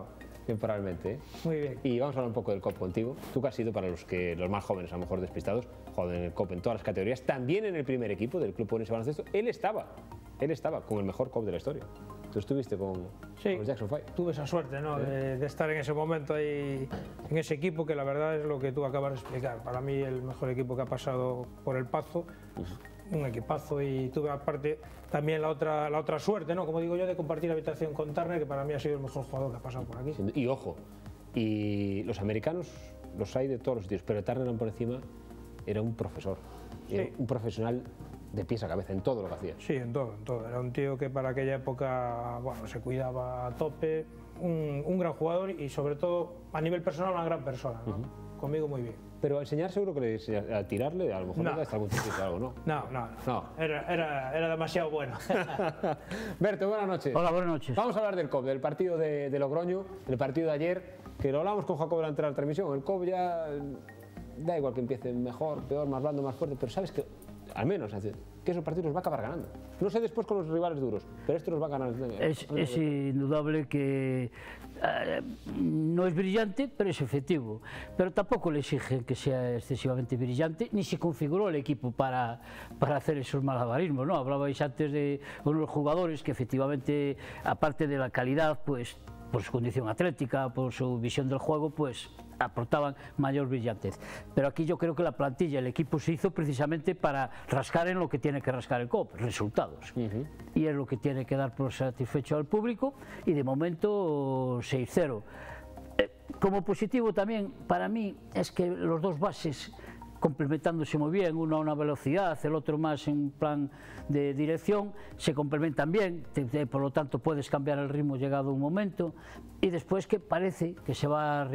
temporalmente. Muy bien. Y vamos a hablar un poco del COP contigo. Tú que has sido, para los más jóvenes, a lo mejor despistados, jugado en el COP en todas las categorías, también en el primer equipo del Club Orense Baloncesto. Él estaba con el mejor COP de la historia. Tú estuviste con los Jackson 5. Tuve esa suerte, ¿no? de estar en ese momento ahí, en ese equipo, que la verdad es lo que tú acabas de explicar. Para mí el mejor equipo que ha pasado por el Pazo, un equipazo, y tuve aparte también la otra suerte, ¿no? Como digo yo, de compartir habitación con Turner, que para mí ha sido el mejor jugador que ha pasado por aquí. Y ojo, y los americanos los hay de todos los sitios, pero Turner por encima era un profesor, era un profesional de pies a cabeza en todo lo que hacía. Sí, en todo. Era un tío que para aquella época, bueno, se cuidaba a tope, un gran jugador y sobre todo a nivel personal una gran persona, ¿no? Conmigo muy bien. Pero a enseñar seguro que le enseñar, a tirarle, a lo mejor le das algún truquito o algo, ¿no? No. Era demasiado bueno. Berto, buenas noches. Hola, buenas noches. Vamos a hablar del COP, del partido de Logroño, del partido de ayer, que lo hablamos con Jacobo durante la transmisión. El COP ya da igual que empiece mejor, peor, más blando, más fuerte, pero sabes que al menos que esos partidos los va a acabar ganando. No sé después con los rivales duros, pero estos los va a ganar. Es indudable que no es brillante, pero es efectivo. Pero tampoco le exigen que sea excesivamente brillante, ni se configuró el equipo para hacer esos malabarismos, ¿no? Hablabais antes de unos jugadores que efectivamente, aparte de la calidad, pues por su condición atlética, por su visión del juego, pues aportaban mayor brillantez. Pero aquí yo creo que la plantilla, el equipo se hizo precisamente para rascar en lo que tiene que rascar el COP, resultados. Y es lo que tiene que dar por satisfecho al público, y de momento 6-0. Como positivo también para mí es que los dos bases, complementándose muy bien, uno a una velocidad, el otro más en plan de dirección, se complementan bien, por lo tanto puedes cambiar el ritmo llegado un momento, y después que parece que se va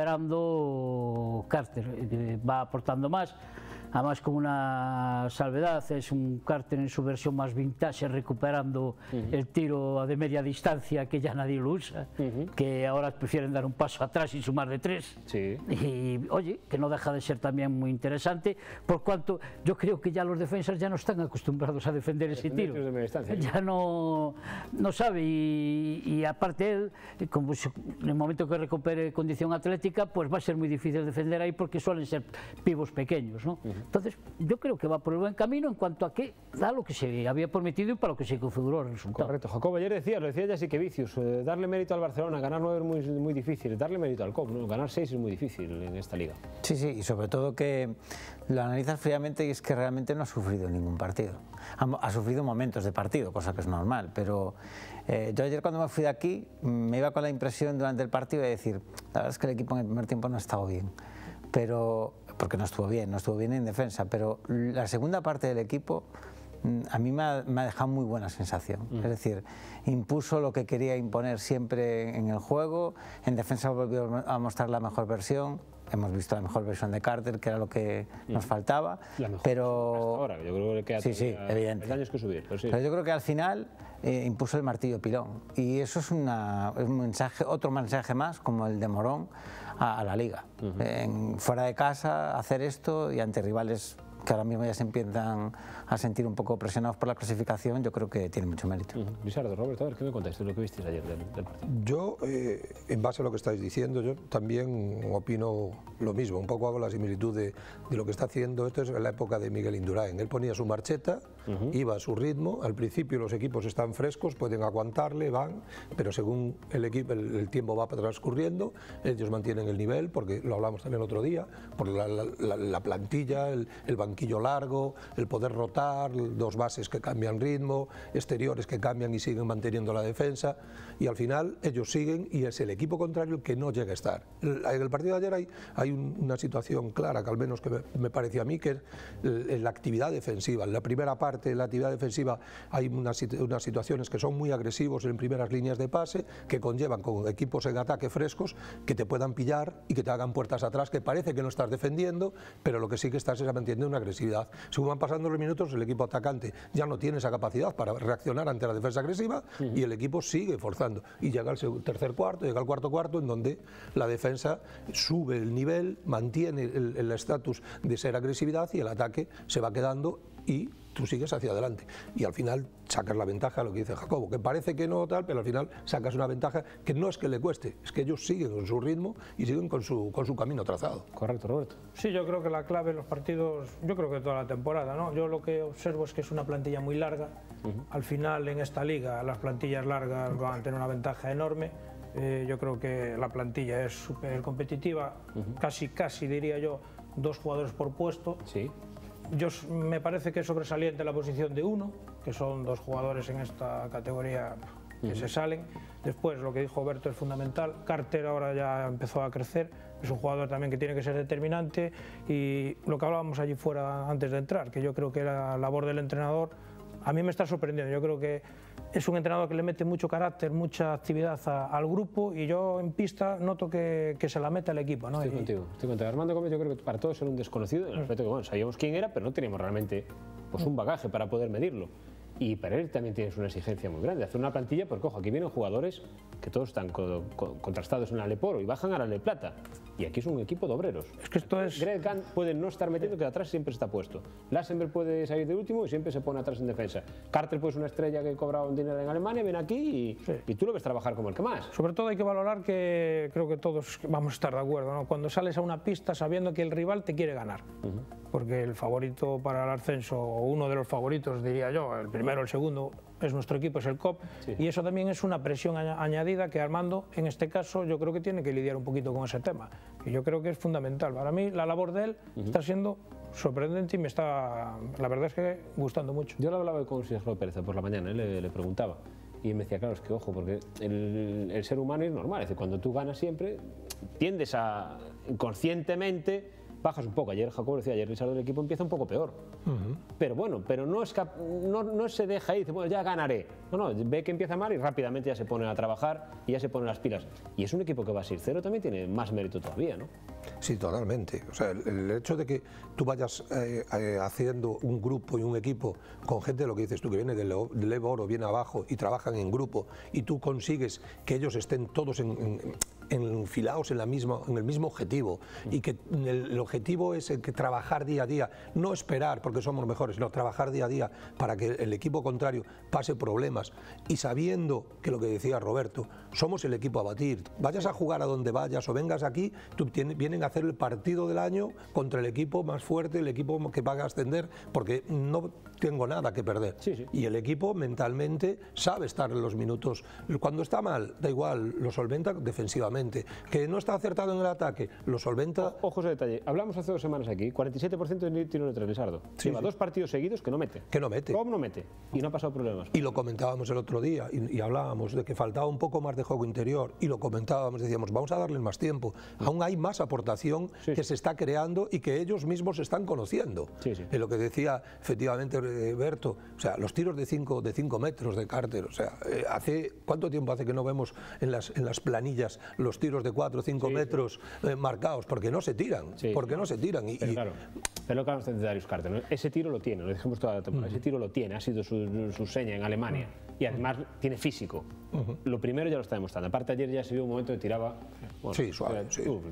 recuperando Carter, va aportando más, además con una salvedad, es un Carter en su versión más vintage, recuperando el tiro de media distancia, que ya nadie lo usa, que ahora prefieren dar un paso atrás y sumar de 3. Y oye, que no deja de ser también muy interesante, por cuanto yo creo que ya los defensas ya no están acostumbrados a defender ese tiro, ya no sabe, y aparte él, como en el momento que recupere condición atlética, pues va a ser muy difícil defender ahí, porque suelen ser pivos pequeños, ¿no? Entonces, yo creo que va por el buen camino en cuanto a que da lo que se había prometido y para lo que se configuró el resultado. Correcto. Jacobo, ayer lo decía Jasikevičius, darle mérito al Barcelona, ganar 9 es muy difícil, darle mérito al COP, ¿no? Ganar 6 es muy difícil en esta liga. Sí, y sobre todo que lo analizas fríamente y es que realmente no ha sufrido ningún partido. Ha sufrido momentos de partido, cosa que es normal, pero yo ayer cuando me fui de aquí me iba con la impresión durante el partido de decir, la verdad es que el equipo en el primer tiempo no ha estado bien, pero porque no estuvo bien en defensa, pero la segunda parte del equipo a mí me ha dejado muy buena sensación. Es decir, impuso lo que quería imponer siempre en el juego, en defensa volvió a mostrar la mejor versión, hemos visto la mejor versión de Carter, que era lo que nos faltaba, pero ahora yo creo que queda evidente. Años que subir, pero yo creo que al final impuso el martillo pilón, y eso es un mensaje, otro mensaje más, como el de Morón, a la liga. Fuera de casa hacer esto y ante rivales que ahora mismo ya se empiezan a sentir un poco presionados por la clasificación, yo creo que tiene mucho mérito. Lisardo, Roberto, a ver, ¿qué me contáis de lo que visteis ayer del partido? Yo, en base a lo que estáis diciendo, yo también opino lo mismo, un poco hago la similitud de lo que está haciendo. Esto es en la época de Miguel Indurain, él ponía su marcheta, iba a su ritmo, al principio los equipos están frescos, pueden aguantarle, van, pero según el tiempo va transcurriendo, ellos mantienen el nivel, porque lo hablamos también el otro día, por la plantilla, el banquillo largo, el poder rotar, dos bases que cambian ritmo, exteriores que cambian y siguen manteniendo la defensa, y al final ellos siguen y es el equipo contrario el que no llega a estar. En el partido de ayer hay una situación clara, que al menos que me pareció a mí, que es la actividad defensiva. En la primera parte de la actividad defensiva hay unas situaciones que son muy agresivos en primeras líneas de pase, que conllevan con equipos en ataque frescos que te puedan pillar y que te hagan puertas atrás, que parece que no estás defendiendo, pero lo que sí que estás es manteniendo una agresividad. Según van pasando los minutos, el equipo atacante ya no tiene esa capacidad para reaccionar ante la defensa agresiva y el equipo sigue forzando. Y llega el tercer cuarto, llega el cuarto cuarto, en donde la defensa sube el nivel, mantiene el estatus de ser agresividad y el ataque se va quedando y tú sigues hacia adelante y al final sacas la ventaja, lo que dice Jacobo, que parece que no tal, pero al final sacas una ventaja que no es que le cueste, es que ellos siguen con su ritmo y siguen con su camino trazado. Correcto, Roberto. Sí, yo creo que la clave en los partidos, yo creo que toda la temporada, ¿no? Yo lo que observo es que es una plantilla muy larga. Al final en esta liga las plantillas largas van a tener una ventaja enorme. Yo creo que la plantilla es súper competitiva, casi diría yo 2 jugadores por puesto. Sí. Me parece que es sobresaliente la posición de 1, que son 2 jugadores en esta categoría que se salen. Después, lo que dijo Berto es fundamental. Carter ahora ya empezó a crecer, es un jugador también que tiene que ser determinante. Y lo que hablábamos allí fuera antes de entrar, que yo creo que la labor del entrenador a mí me está sorprendiendo. Yo creo que es un entrenador que le mete mucho carácter, mucha actividad al grupo, y yo en pista noto que se la mete al equipo, ¿no? Estoy contigo. Armando Gómez, yo creo que para todos era un desconocido, en el aspecto que, bueno, sabíamos quién era, pero no teníamos realmente un bagaje para poder medirlo. Y para él también tienes una exigencia muy grande, hacer una plantilla, porque ojo, aquí vienen jugadores que todos están contrastados en la Leporo y bajan a la Le Plata. Y aquí es un equipo de obreros. Es que esto es... Greg Kant puede no estar metiendo, que atrás siempre está puesto. Lassenberg puede salir de último y siempre se pone atrás en defensa. Carter pues una estrella que cobra un dinero en Alemania, viene aquí y tú lo ves trabajar como el que más. Sobre todo hay que valorar que creo que todos vamos a estar de acuerdo, ¿no? Cuando sales a una pista sabiendo que el rival te quiere ganar. Porque el favorito para el ascenso, o uno de los favoritos diría yo, el primero, el segundo, es nuestro equipo, es el COP, y eso también es una presión añadida que Armando, en este caso, yo creo que tiene que lidiar un poquito con ese tema, y yo creo que es fundamental. Para mí la labor de él está siendo sorprendente y me está, la verdad es que, gustando mucho. Yo lo hablaba con Sergio Pérez por la mañana, le preguntaba, y me decía, claro, es que ojo, porque el ser humano es normal, es decir, cuando tú ganas siempre, tiendes a, inconscientemente, bajas un poco. Ayer Jacobo decía, ayer Lizardo del equipo empieza un poco peor. Pero bueno, pero no se deja ahí y dice, bueno, ya ganaré. No, ve que empieza mal y rápidamente ya se pone a trabajar y ya se pone las pilas. Y es un equipo que va a ser cero, también tiene más mérito todavía, ¿no? Sí, totalmente. O sea, el hecho de que tú vayas haciendo un grupo y un equipo con gente, lo que dices tú, que viene del Leporo, viene abajo y trabajan en grupo, y tú consigues que ellos estén todos enfilados en el mismo objetivo, y que el objetivo es que trabajar día a día, no esperar porque somos mejores, no, trabajar día a día para que el equipo contrario pase problemas, y sabiendo que lo que decía Roberto, somos el equipo a batir. Vayas a jugar a donde vayas o vengas aquí, vienen a hacer el partido del año contra el equipo más fuerte, el equipo que va a ascender, porque no tengo nada que perder. Y el equipo mentalmente sabe estar en los minutos. Cuando está mal, da igual, lo solventa defensivamente. Que no está acertado en el ataque, lo solventa. Ojo ese detalle. Hablamos hace 2 semanas aquí, 47% de tiro de tres, Lizardo. Lleva 2 partidos seguidos que no mete. ¿Cómo no mete? Y no ha pasado problemas. Y lo comentábamos el otro día, y hablábamos de que faltaba un poco más de juego interior, y lo comentábamos, decíamos, vamos a darle más tiempo. Aún hay más aportación que se está creando y que ellos mismos están conociendo. En lo que decía efectivamente Berto, o sea, los tiros de 5 metros de Carter, o sea, ¿cuánto tiempo hace que no vemos en las planillas los tiros de 4 o 5 metros marcados? Porque no se tiran, no se tiran. Pero claro, pero lo que hablamos de Darius Carter, ¿no? Ese tiro lo tiene, lo dijimos toda la temporada, ese tiro lo tiene, ha sido su seña en Alemania, y además tiene físico. Lo primero ya lo está demostrando. Aparte ayer ya se vio un momento que tiraba... Bueno, suave.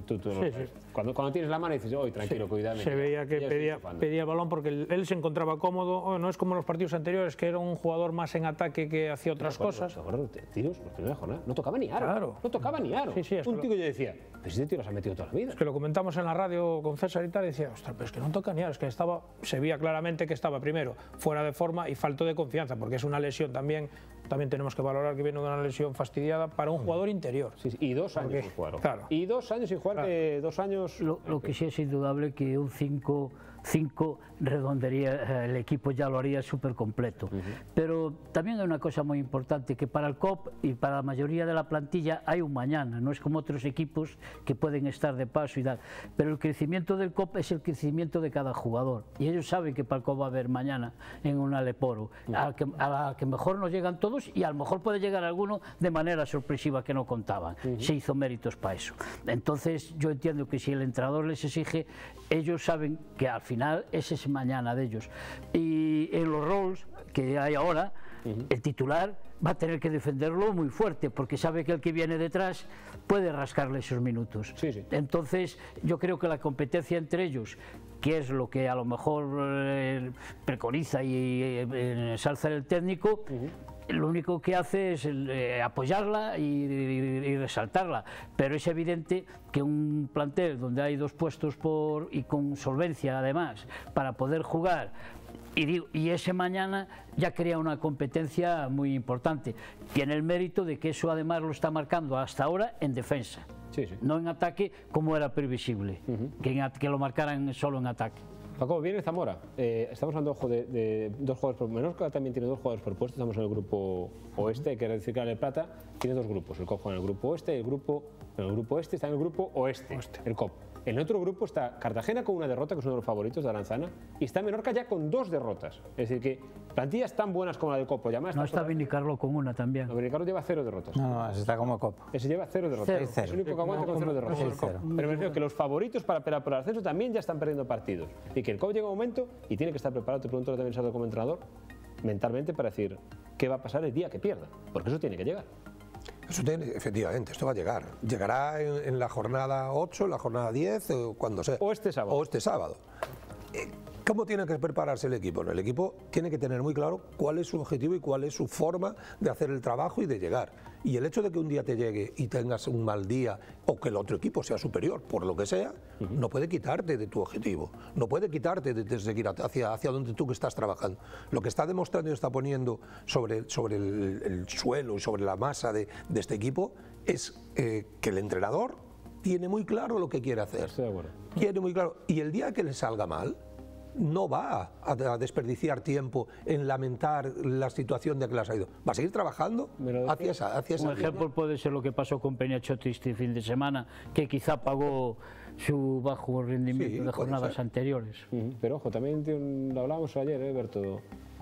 Cuando tienes la mano y dices, tranquilo, cuídame. Se veía que pedía el balón porque él se encontraba cómodo, no es como en los partidos anteriores, que era un jugador más en ataque que hacía otras cosas. Tiros, los primeros jornada, no tocaba ni aro. Claro. No tocaba ni aro. Un tío que yo decía, pero si este tío los ha metido toda la vida. Es que lo comentamos en la radio con César y tal, y decía, ostras, pero es que no toca ni aro, es que se veía claramente que estaba primero fuera de forma y falto de confianza, porque es una lesión también tenemos que valorar que viene de una lesión fastidiada para un jugador interior. Y 2 años sin jugar. Y 2 años sin jugar, que 2 años... Lo que sí es indudable que un 5 redondería el equipo, ya lo haría súper completo. Pero también hay una cosa muy importante, que para el COP y para la mayoría de la plantilla hay un mañana, no es como otros equipos que pueden estar de paso y tal, pero el crecimiento del COP es el crecimiento de cada jugador, y ellos saben que para el COP va a haber mañana en una Leporo, a la que mejor nos llegan todos, y a lo mejor puede llegar alguno de manera sorpresiva que no contaban. Se hizo méritos para eso. Entonces yo entiendo que si el entrenador les exige, ellos saben que al final ese es mañana de ellos. Y en los roles que hay ahora, el titular va a tener que defenderlo muy fuerte, porque sabe que el que viene detrás puede rascarle esos minutos. Entonces, yo creo que la competencia entre ellos, que es lo que a lo mejor preconiza y ensalza el técnico, lo único que hace es apoyarla y resaltarla, pero es evidente que un plantel donde hay 2 puestos y con solvencia además para poder jugar, y ese mañana ya crea una competencia muy importante. Tiene el mérito de que eso además lo está marcando hasta ahora en defensa, no en ataque como era previsible, que lo marcaran solo en ataque. Paco, viene Zamora. Estamos hablando de 2 jugadores por Menorca, también tiene 2 jugadores por puesto. Estamos en el grupo oeste, hay que decir que el Plata tiene 2 grupos. El COP juega en el grupo oeste, el grupo este está en el grupo oeste, el COP. En otro grupo está Cartagena con una derrota, que es uno de los favoritos de Aranzana, y está Menorca ya con 2 derrotas. Es decir, que plantillas tan buenas como la del Copo. No está Benicarlo con una también. No, Benicarlo lleva 0 derrotas. No, está como Copo. Ese lleva 0 derrotas. Es el único que aguanta con 0 derrotas. Pero me refiero que los favoritos para pelear por el ascenso también ya están perdiendo partidos. Y que el Copo llega un momento y tiene que estar preparado, te pregunto también, Sardo, como entrenador, mentalmente para decir qué va a pasar el día que pierda. Porque eso tiene que llegar. Eso tiene, efectivamente, esto va a llegar. Llegará en la jornada 8, en la jornada 10, o cuando sea. O este sábado. O este sábado. ¿Cómo tiene que prepararse el equipo? El equipo tiene que tener muy claro cuál es su objetivo y cuál es su forma de hacer el trabajo y de llegar. Y el hecho de que un día te llegue y tengas un mal día, o que el otro equipo sea superior, por lo que sea, no puede quitarte de tu objetivo, no puede quitarte de seguir hacia donde tú que estás trabajando. Lo que está demostrando y está poniendo sobre el suelo y sobre la masa de este equipo es que el entrenador tiene muy claro lo que quiere hacer. Estoy de acuerdo. Tiene muy claro. Y el día que le salga mal, no va a desperdiciar tiempo en lamentar la situación de que las ha ido. Va a seguir trabajando hacia esa Un ejemplo puede ser lo que pasó con Peñachotti este fin de semana, que quizá pagó su bajo rendimiento de jornadas anteriores. Pero ojo, también lo hablábamos ayer, Berto.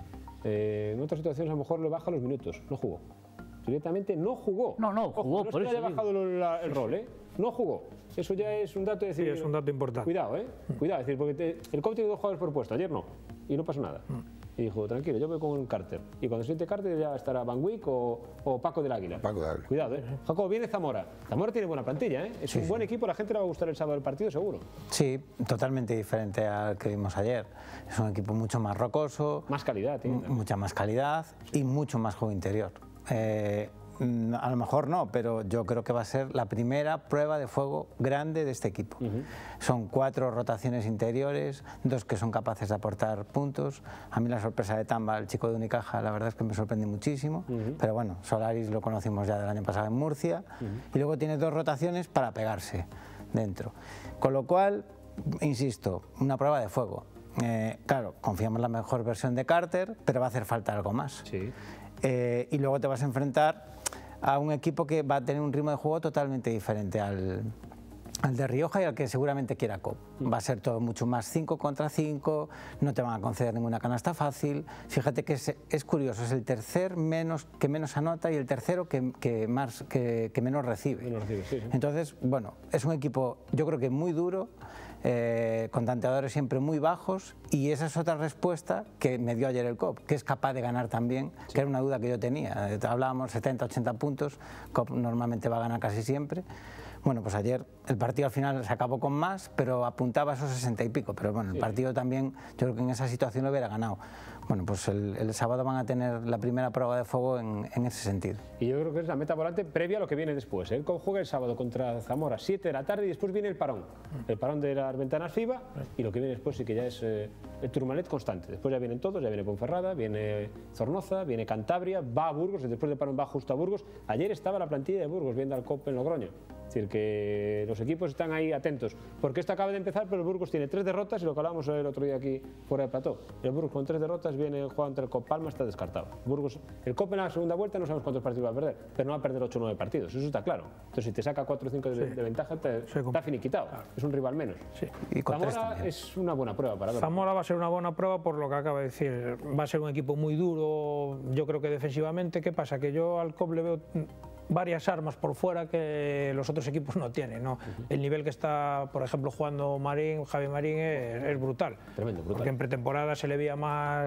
En otras situaciones a lo mejor le baja los minutos, no jugó. Directamente no jugó. No jugó, ojo, no por es que eso haya bajado el rol, no jugó. Eso ya es un dato de decir. Sí, es un dato importante. Cuidado, cuidado, es decir, porque el COP tiene 2 jugadores por puesto, ayer no, y no pasó nada. Y dijo, tranquilo, yo voy con Carter. Y cuando siente Carter ya estará Van Wick o Paco del Águila. Cuidado, Jacob, viene Zamora. Zamora tiene buena plantilla, Es un buen equipo, a la gente le va a gustar el sábado del partido, seguro. Sí, totalmente diferente al que vimos ayer. Es un equipo mucho más rocoso. Más calidad, mucha más calidad y mucho más juego interior. A lo mejor no, pero yo creo que va a ser la primera prueba de fuego grande de este equipo. Son 4 rotaciones interiores, 2 que son capaces de aportar puntos. A mí la sorpresa de Tamba, el chico de Unicaja, la verdad es que me sorprende muchísimo, pero bueno, Solaris lo conocimos ya del año pasado en Murcia, y luego tiene 2 rotaciones para pegarse dentro. Con lo cual, insisto, una prueba de fuego. Claro, confiamos en la mejor versión de Carter, pero va a hacer falta algo más. Y luego te vas a enfrentar a un equipo que va a tener un ritmo de juego totalmente diferente al de Rioja y al que seguramente quiera COP. Va a ser todo mucho más 5 contra 5, no te van a conceder ninguna canasta fácil. Fíjate que es curioso, es el tercer que menos anota y el tercero que menos recibe. Entonces, bueno, es un equipo yo creo que muy duro, con tanteadores siempre muy bajos, y esa es otra respuesta que me dio ayer el COP, que es capaz de ganar también, que era una duda que yo tenía. Hablábamos 70-80 puntos, COP normalmente va a ganar casi siempre. Bueno, pues ayer el partido al final se acabó con más, pero apuntaba a esos 60 y pico, pero bueno, el partido también, yo creo que en esa situación lo hubiera ganado. Bueno, pues el sábado van a tener la primera prueba de fuego en ese sentido. Y yo creo que es la meta volante previa a lo que viene después. El COP juega el sábado contra Zamora, 7 de la tarde, y después viene el parón de las ventanas FIBA, y lo que viene después sí que ya es el turmalet constante. Después ya vienen todos, ya viene Ponferrada, viene Zornoza, viene Cantabria, va a Burgos, y después del parón va justo a Burgos. Ayer estaba la plantilla de Burgos viendo al COP en Logroño. Es decir, que los equipos están ahí atentos, porque esto acaba de empezar, pero el Burgos tiene 3 derrotas, y lo que hablábamos el otro día aquí fuera de plató. El Burgos con 3 derrotas viene el juego entre el COP Palma, está descartado. El COP en la segunda vuelta no sabemos cuántos partidos va a perder, pero no va a perder 8 o 9 partidos, eso está claro. Entonces si te saca 4 o 5 de ventaja, está finiquitado, es un rival menos. Y Zamora es una buena prueba para ver. Zamora va a ser una buena prueba por lo que acaba de decir, va a ser un equipo muy duro, yo creo que defensivamente. ¿Qué pasa? Que yo al COP le veo varias armas por fuera que los otros equipos no tienen, ¿no? El nivel que está, por ejemplo, jugando Javi Marín es brutal. Tremendo, brutal. Porque en pretemporada se le veía más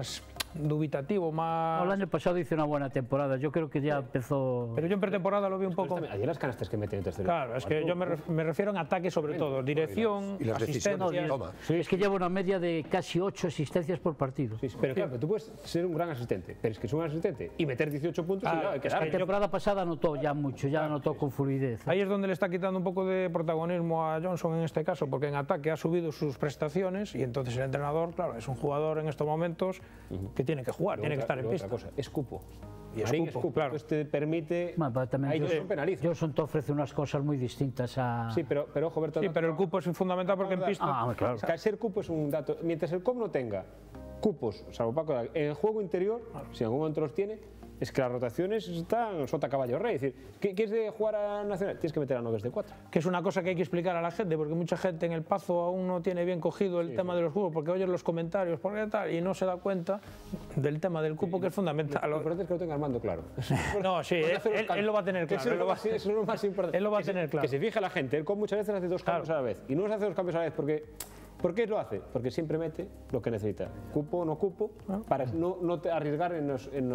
dubitativo, más... El año pasado hizo una buena temporada, yo creo que ya empezó... Pero yo en pretemporada lo vi un poco... Ayer las canastas que meten en tercero. Claro, es que yo me refiero en ataque sobre todo, dirección, asistencia... Es que lleva una media de casi 8 asistencias por partido. Sí, pero claro, tú puedes ser un gran asistente, pero es que es un asistente y meter 18 puntos y no, hay que dar. La temporada pasada anotó ya mucho, ya anotó con fluidez. Ahí es donde le está quitando un poco de protagonismo a Johnson en este caso, porque en ataque ha subido sus prestaciones y entonces el entrenador, claro, es un jugador en estos momentos que tiene que jugar, tiene que estar en pista. Cosa, es cupo. Y es Marín cupo, claro. Pues te permite... También Johnson penaliza. Johnson te ofrece unas cosas muy distintas a... Sí, pero ojo, Berto... Sí, pero el cupo es fundamental porque en pista... claro. Ser cupo es un dato. Mientras el COP no tenga cupos, salvo Paco, en el juego interior, si en algún momento los tiene, es que las rotaciones están sota caballo rey. Es decir, ¿quieres de jugar a Nacional? Tienes que meter a noves de 4. Que es una cosa que hay que explicar a la gente, porque mucha gente en el Pazo aún no tiene bien cogido el tema de los cupos, porque oyes los comentarios por qué tal, y no se da cuenta del tema del cupo, que es fundamental. Lo importante es que lo tenga Armando claro. No, sí, él lo va a tener claro. Eso es lo más importante. Él lo va a tener claro. Que se fije la gente, él con muchas veces hace 2 cambios a la vez. Y no los hace 2 cambios a la vez porque... ¿Por qué lo hace? Porque siempre mete lo que necesita. Cupo o no cupo, para no arriesgar en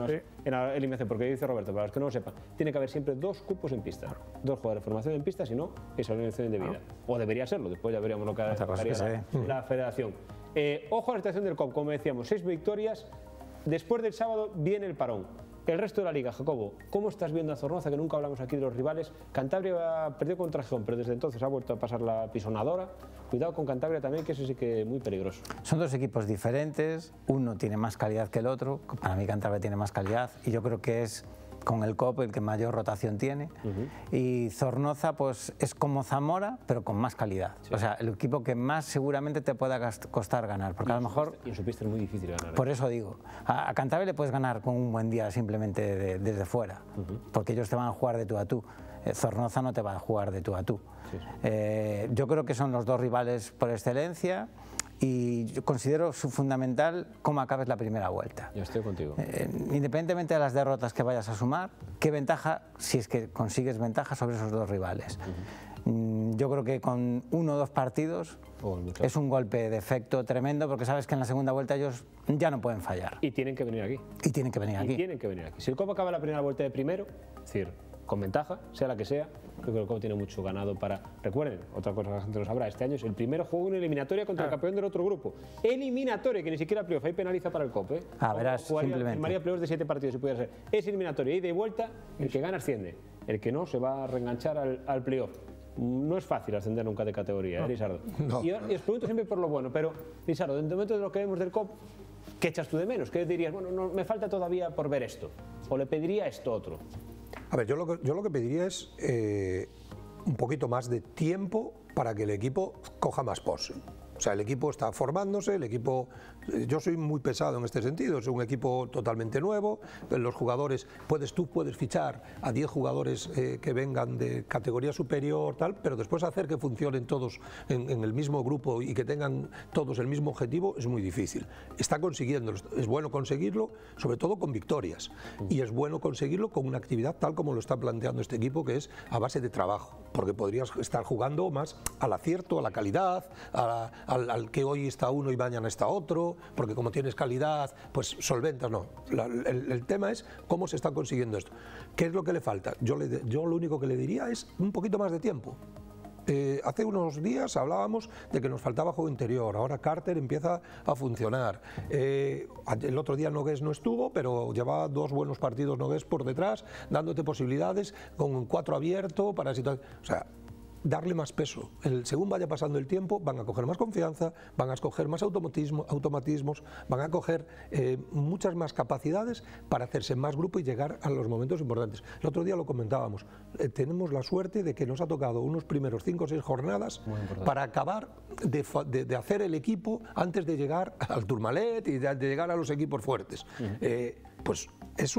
la eliminación. Porque dice Roberto, para los que no lo sepan, tiene que haber siempre 2 cupos en pista. 2 jugadores de formación en pista, si no, es eliminación indebida. O debería serlo, después ya veríamos lo que haría la federación. Ojo a la situación del COP, como decíamos, 6 victorias. Después del sábado viene el parón. El resto de la Liga, Jacobo, ¿cómo estás viendo a Zornoza? Que nunca hablamos aquí de los rivales. Cantabria perdió contra Gijón, pero desde entonces ha vuelto a pasar la pisonadora. Cuidado con Cantabria también, que eso sí que es muy peligroso. Son 2 equipos diferentes, uno tiene más calidad que el otro. Para mí Cantabria tiene más calidad y yo creo que es con el COP el que mayor rotación tiene. Y Zornoza pues es como Zamora, pero con más calidad. O sea, el equipo que más seguramente te pueda costar ganar, porque a lo mejor... Y en su pista es muy difícil ganar. Por eso digo, a Cantabria le puedes ganar con un buen día simplemente desde fuera, porque ellos te van a jugar de tú a tú. Zornoza no te va a jugar de tú a tú. Yo creo que son los 2 rivales por excelencia. Y yo considero fundamental cómo acabes la primera vuelta. Yo estoy contigo. Independientemente de las derrotas que vayas a sumar, ¿qué ventaja, si es que consigues ventaja sobre esos 2 rivales? Yo creo que con 1 o 2 partidos es un golpe de efecto tremendo, porque sabes que en la segunda vuelta ellos ya no pueden fallar. Y tienen que venir aquí. Y tienen que venir aquí. Si el COP acaba la primera vuelta de primero, es decir, con ventaja, sea la que sea, yo creo que el COP tiene mucho ganado para... Recuerden, otra cosa que la gente no sabrá, este año es el primero juego en eliminatoria contra el campeón del otro grupo. Eliminatoria, que ni siquiera playoff, ahí penaliza para el COP. Verás, simplemente. María playoff de 7 partidos, si pudiera ser. Es eliminatoria, ida y vuelta, el que gana asciende. El que no se va a reenganchar al playoff. No es fácil ascender nunca de categoría, Lisardo. No. Y os pregunto siempre por lo bueno, pero, Lisardo, dentro de lo que vemos del COP, ¿qué echas tú de menos? ¿Qué dirías? Bueno, no, me falta todavía por ver esto. ¿O le pediría esto otro? A ver, yo lo que pediría es un poquito más de tiempo para que el equipo coja más pose. O sea, el equipo está formándose, el equipo... Yo soy muy pesado en este sentido, es un equipo totalmente nuevo, los jugadores, tú puedes fichar a 10 jugadores que vengan de categoría superior, tal, pero después hacer que funcionen todos en el mismo grupo y que tengan todos el mismo objetivo es muy difícil. Está consiguiéndolo, es bueno conseguirlo, sobre todo con victorias, y es bueno conseguirlo con una actividad tal como lo está planteando este equipo, que es a base de trabajo, porque podrías estar jugando más al acierto, a la calidad, al que hoy está uno y mañana está otro, porque como tienes calidad, pues solventas, no. El tema es cómo se está consiguiendo esto. ¿Qué es lo que le falta? Yo lo único que le diría es un poquito más de tiempo. Hace unos días hablábamos de que nos faltaba juego interior, ahora Carter empieza a funcionar. El otro día Nogués no estuvo, pero llevaba 2 buenos partidos Nogués por detrás, dándote posibilidades con un 4 abierto para situaciones. O sea, darle más peso. Según vaya pasando el tiempo, van a coger más confianza, van a coger más automatismos, van a coger muchas más capacidades para hacerse más grupo y llegar a los momentos importantes. El otro día lo comentábamos, tenemos la suerte de que nos ha tocado unos primeros 5 o 6 jornadas para acabar de hacer el equipo antes de llegar al Tourmalet y de llegar a los equipos fuertes. Pues eso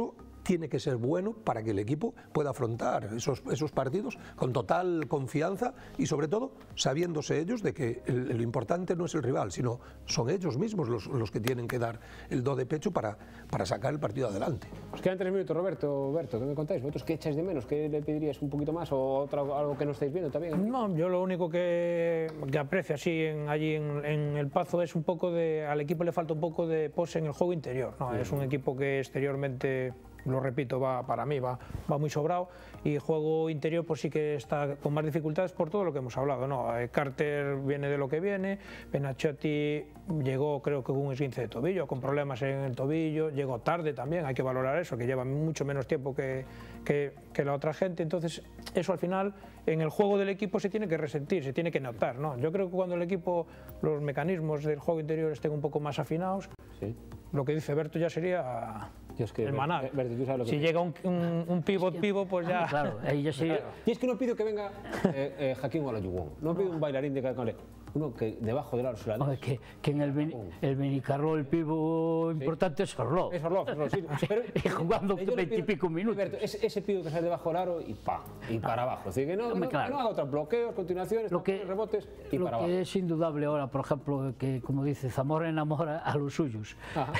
tiene que ser bueno para que el equipo pueda afrontar esos partidos con total confianza y sobre todo sabiéndose ellos de que lo importante no es el rival, sino son ellos mismos los que tienen que dar el do de pecho para sacar el partido adelante. Os quedan 3 minutos, Roberto, ¿qué me contáis? ¿Vosotros qué echáis de menos? ¿Qué le pediríais un poquito más o algo que no estáis viendo también? No, yo lo único que aprecio así allí en el Pazo es un poco al equipo le falta un poco de pose en el juego interior, ¿no? Es un equipo que exteriormente, lo repito, para mí va muy sobrado, y juego interior pues sí que está con más dificultades por todo lo que hemos hablado, ¿no? Carter viene de lo que viene, Benachotti llegó creo que con un esguince de tobillo, con problemas en el tobillo, llegó tarde también, hay que valorar eso, que lleva mucho menos tiempo que la otra gente, entonces eso al final en el juego del equipo se tiene que resentir, se tiene que notar, ¿no? Yo creo que cuando el equipo, los mecanismos del juego interior estén un poco más afinados, sí, lo que dice Berto ya sería el maná. Si llega un pivot, pues ya... Claro, ahí ya sería... Y es que no pido que venga Hakim Olajuwon, no pido un bailarín de Cacale, uno que debajo del aro se la des. Que en el Benicarló el pivo importante es Orlov. Es Orlov, sí. Pero, y jugando 20 y pico minutos. Alberto, ese pivo que sale debajo del aro y ¡pam! Y para abajo. Es decir, que no haga otros bloqueos, continuaciones, rebotes y para abajo. Lo que es indudable ahora, por ejemplo, que como dice, Zamora enamora a los suyos.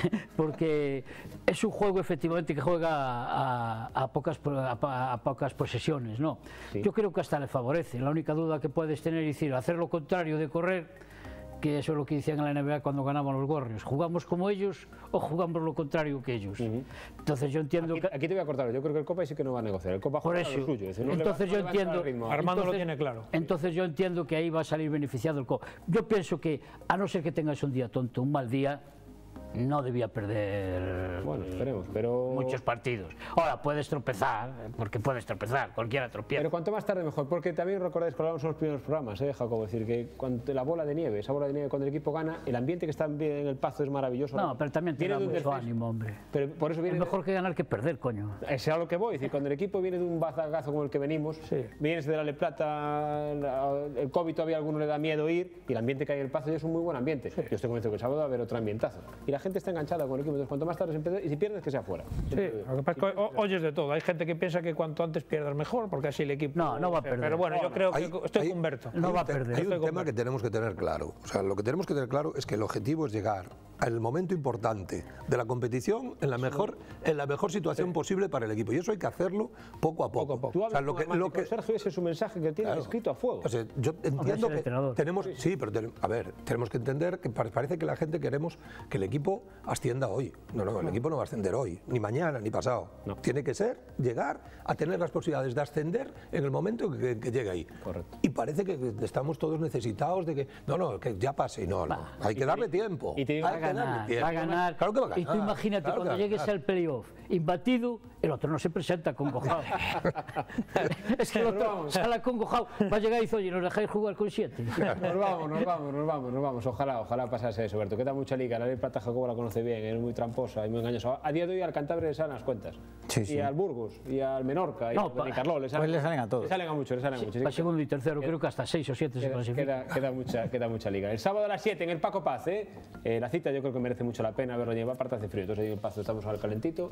Porque es un juego efectivamente que juega a pocas posesiones, ¿no? Sí. Yo creo que hasta le favorece. La única duda que puedes tener es decir, hacer lo contrario de correr, que eso es lo que decían en la NBA cuando ganaban los Warriors. ¿Jugamos como ellos o jugamos lo contrario que ellos? Entonces yo entiendo que... Aquí te voy a cortar, yo creo que el Copa sí que no va a negociar, el Copa juega lo suyo. Es decir, entonces yo entiendo... Armando lo tiene claro. Entonces yo entiendo que ahí va a salir beneficiado el Copa. Yo pienso que, a no ser que tengas un día tonto, un mal día, no debía perder esperemos, pero... muchos partidos. Ahora, puedes tropezar, porque puedes tropezar, cualquiera tropieza. Pero cuanto más tarde mejor, porque también recordáis que hablábamos en los primeros programas, Jacobo, es decir, que cuando la bola de nieve, esa bola de nieve cuando el equipo gana, el ambiente que está en el Pazo es maravilloso. No, pero también tiene mucho ánimo, hombre. Pero por eso viene es mejor que ganar que perder, coño. Es a lo que voy, es decir, cuando el equipo viene de un bazagazo como el que venimos, vienes de la Le Plata, el COVID todavía a alguno le da miedo ir, y el ambiente que hay en el Pazo ya es un muy buen ambiente. Yo estoy convencido que el sábado va a haber otro ambientazo. Y la gente está enganchada con el equipo, entonces cuanto más tarde se empieza, y si pierdes que sea fuera. Sí, lo que pasa es que oyes de todo. Hay gente que piensa que cuanto antes pierdas mejor, porque así el equipo... No va a perder. Pero bueno, yo creo que estoy con Berto. No va a perder. Hay un tema que tenemos que tener claro. O sea, lo que tenemos que tener claro es que el objetivo es llegar al momento importante de la competición en la mejor situación posible para el equipo. Y eso hay que hacerlo poco a poco. Tú hablas Sergio, ese es su mensaje que tiene escrito a fuego. O sea, yo entiendo que tenemos... Sí, pero a ver, tenemos que entender que parece que la gente queremos que el equipo ascienda hoy. No, el equipo no va a ascender hoy, ni mañana, ni pasado. Tiene que llegar a tener las posibilidades de ascender en el momento que llegue ahí. Correcto. Y parece que estamos todos necesitados de que que ya pase. No, hay que darle tiempo. Y te digo, va a ganar. Claro que va a ganar. Y tú imagínate cuando llegues al playoff imbatido, el otro no se presenta congojado. Es que el otro sale congojado, va a llegar y dice, oye, ¿nos dejáis jugar con 7? Nos vamos. Ojalá pasase eso, Berto. Queda mucha liga. La Ley Plata Jacobo la conoce bien, es muy tramposa y muy engañosa. A día de hoy al Cantabria le salen las cuentas. Sí. Y al Burgos, y al Menorca, y al Benicarló. Le salen a todos. Le salen a muchos. Para segundo y tercero, creo que hasta 6 o 7 se clasifican. Queda mucha liga. El sábado a las 7 en el Paco Paz, la cita yo creo que merece mucho la pena verlo llevar, aparte hace frío, entonces ahí en el Pazo estamos al calentito,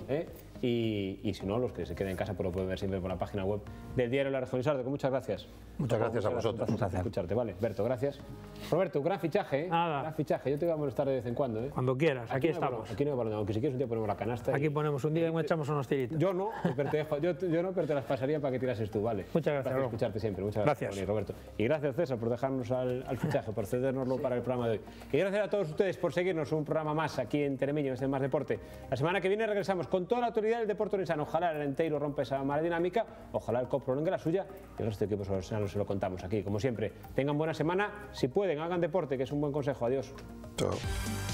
y si no, los que se queden en casa pues lo pueden ver siempre por la página web del diario La Región. Isardo, muchas gracias. Muchas gracias a vosotros. Muchas gracias. Escucharte, vale. Berto, gracias. Roberto, un gran fichaje, Nada. Gran fichaje. Yo te voy a molestar de vez en cuando, Cuando quieras, aquí estamos. Aquí no hay balón, aunque si quieres un día ponemos la canasta. Aquí ponemos un día y echamos unos tiritos. Yo no, pero te las pasaría para que tirases tú, vale. Muchas gracias. Por escucharte siempre. Muchas gracias, Roberto. Y gracias, César, por dejarnos al fichaje, por cedérnoslo para el programa de hoy. Y gracias a todos ustedes por seguirnos un programa más aquí en Teremeño, en Más Deporte. La semana que viene regresamos con toda la autoridad del deporte orense. Ojalá el Enteiro rompa esa mala dinámica, ojalá el COP prolongue la suya y el resto de equipos orensanos se lo contamos aquí. Como siempre, tengan buena semana, si pueden, hagan deporte, que es un buen consejo. Adiós. Chao.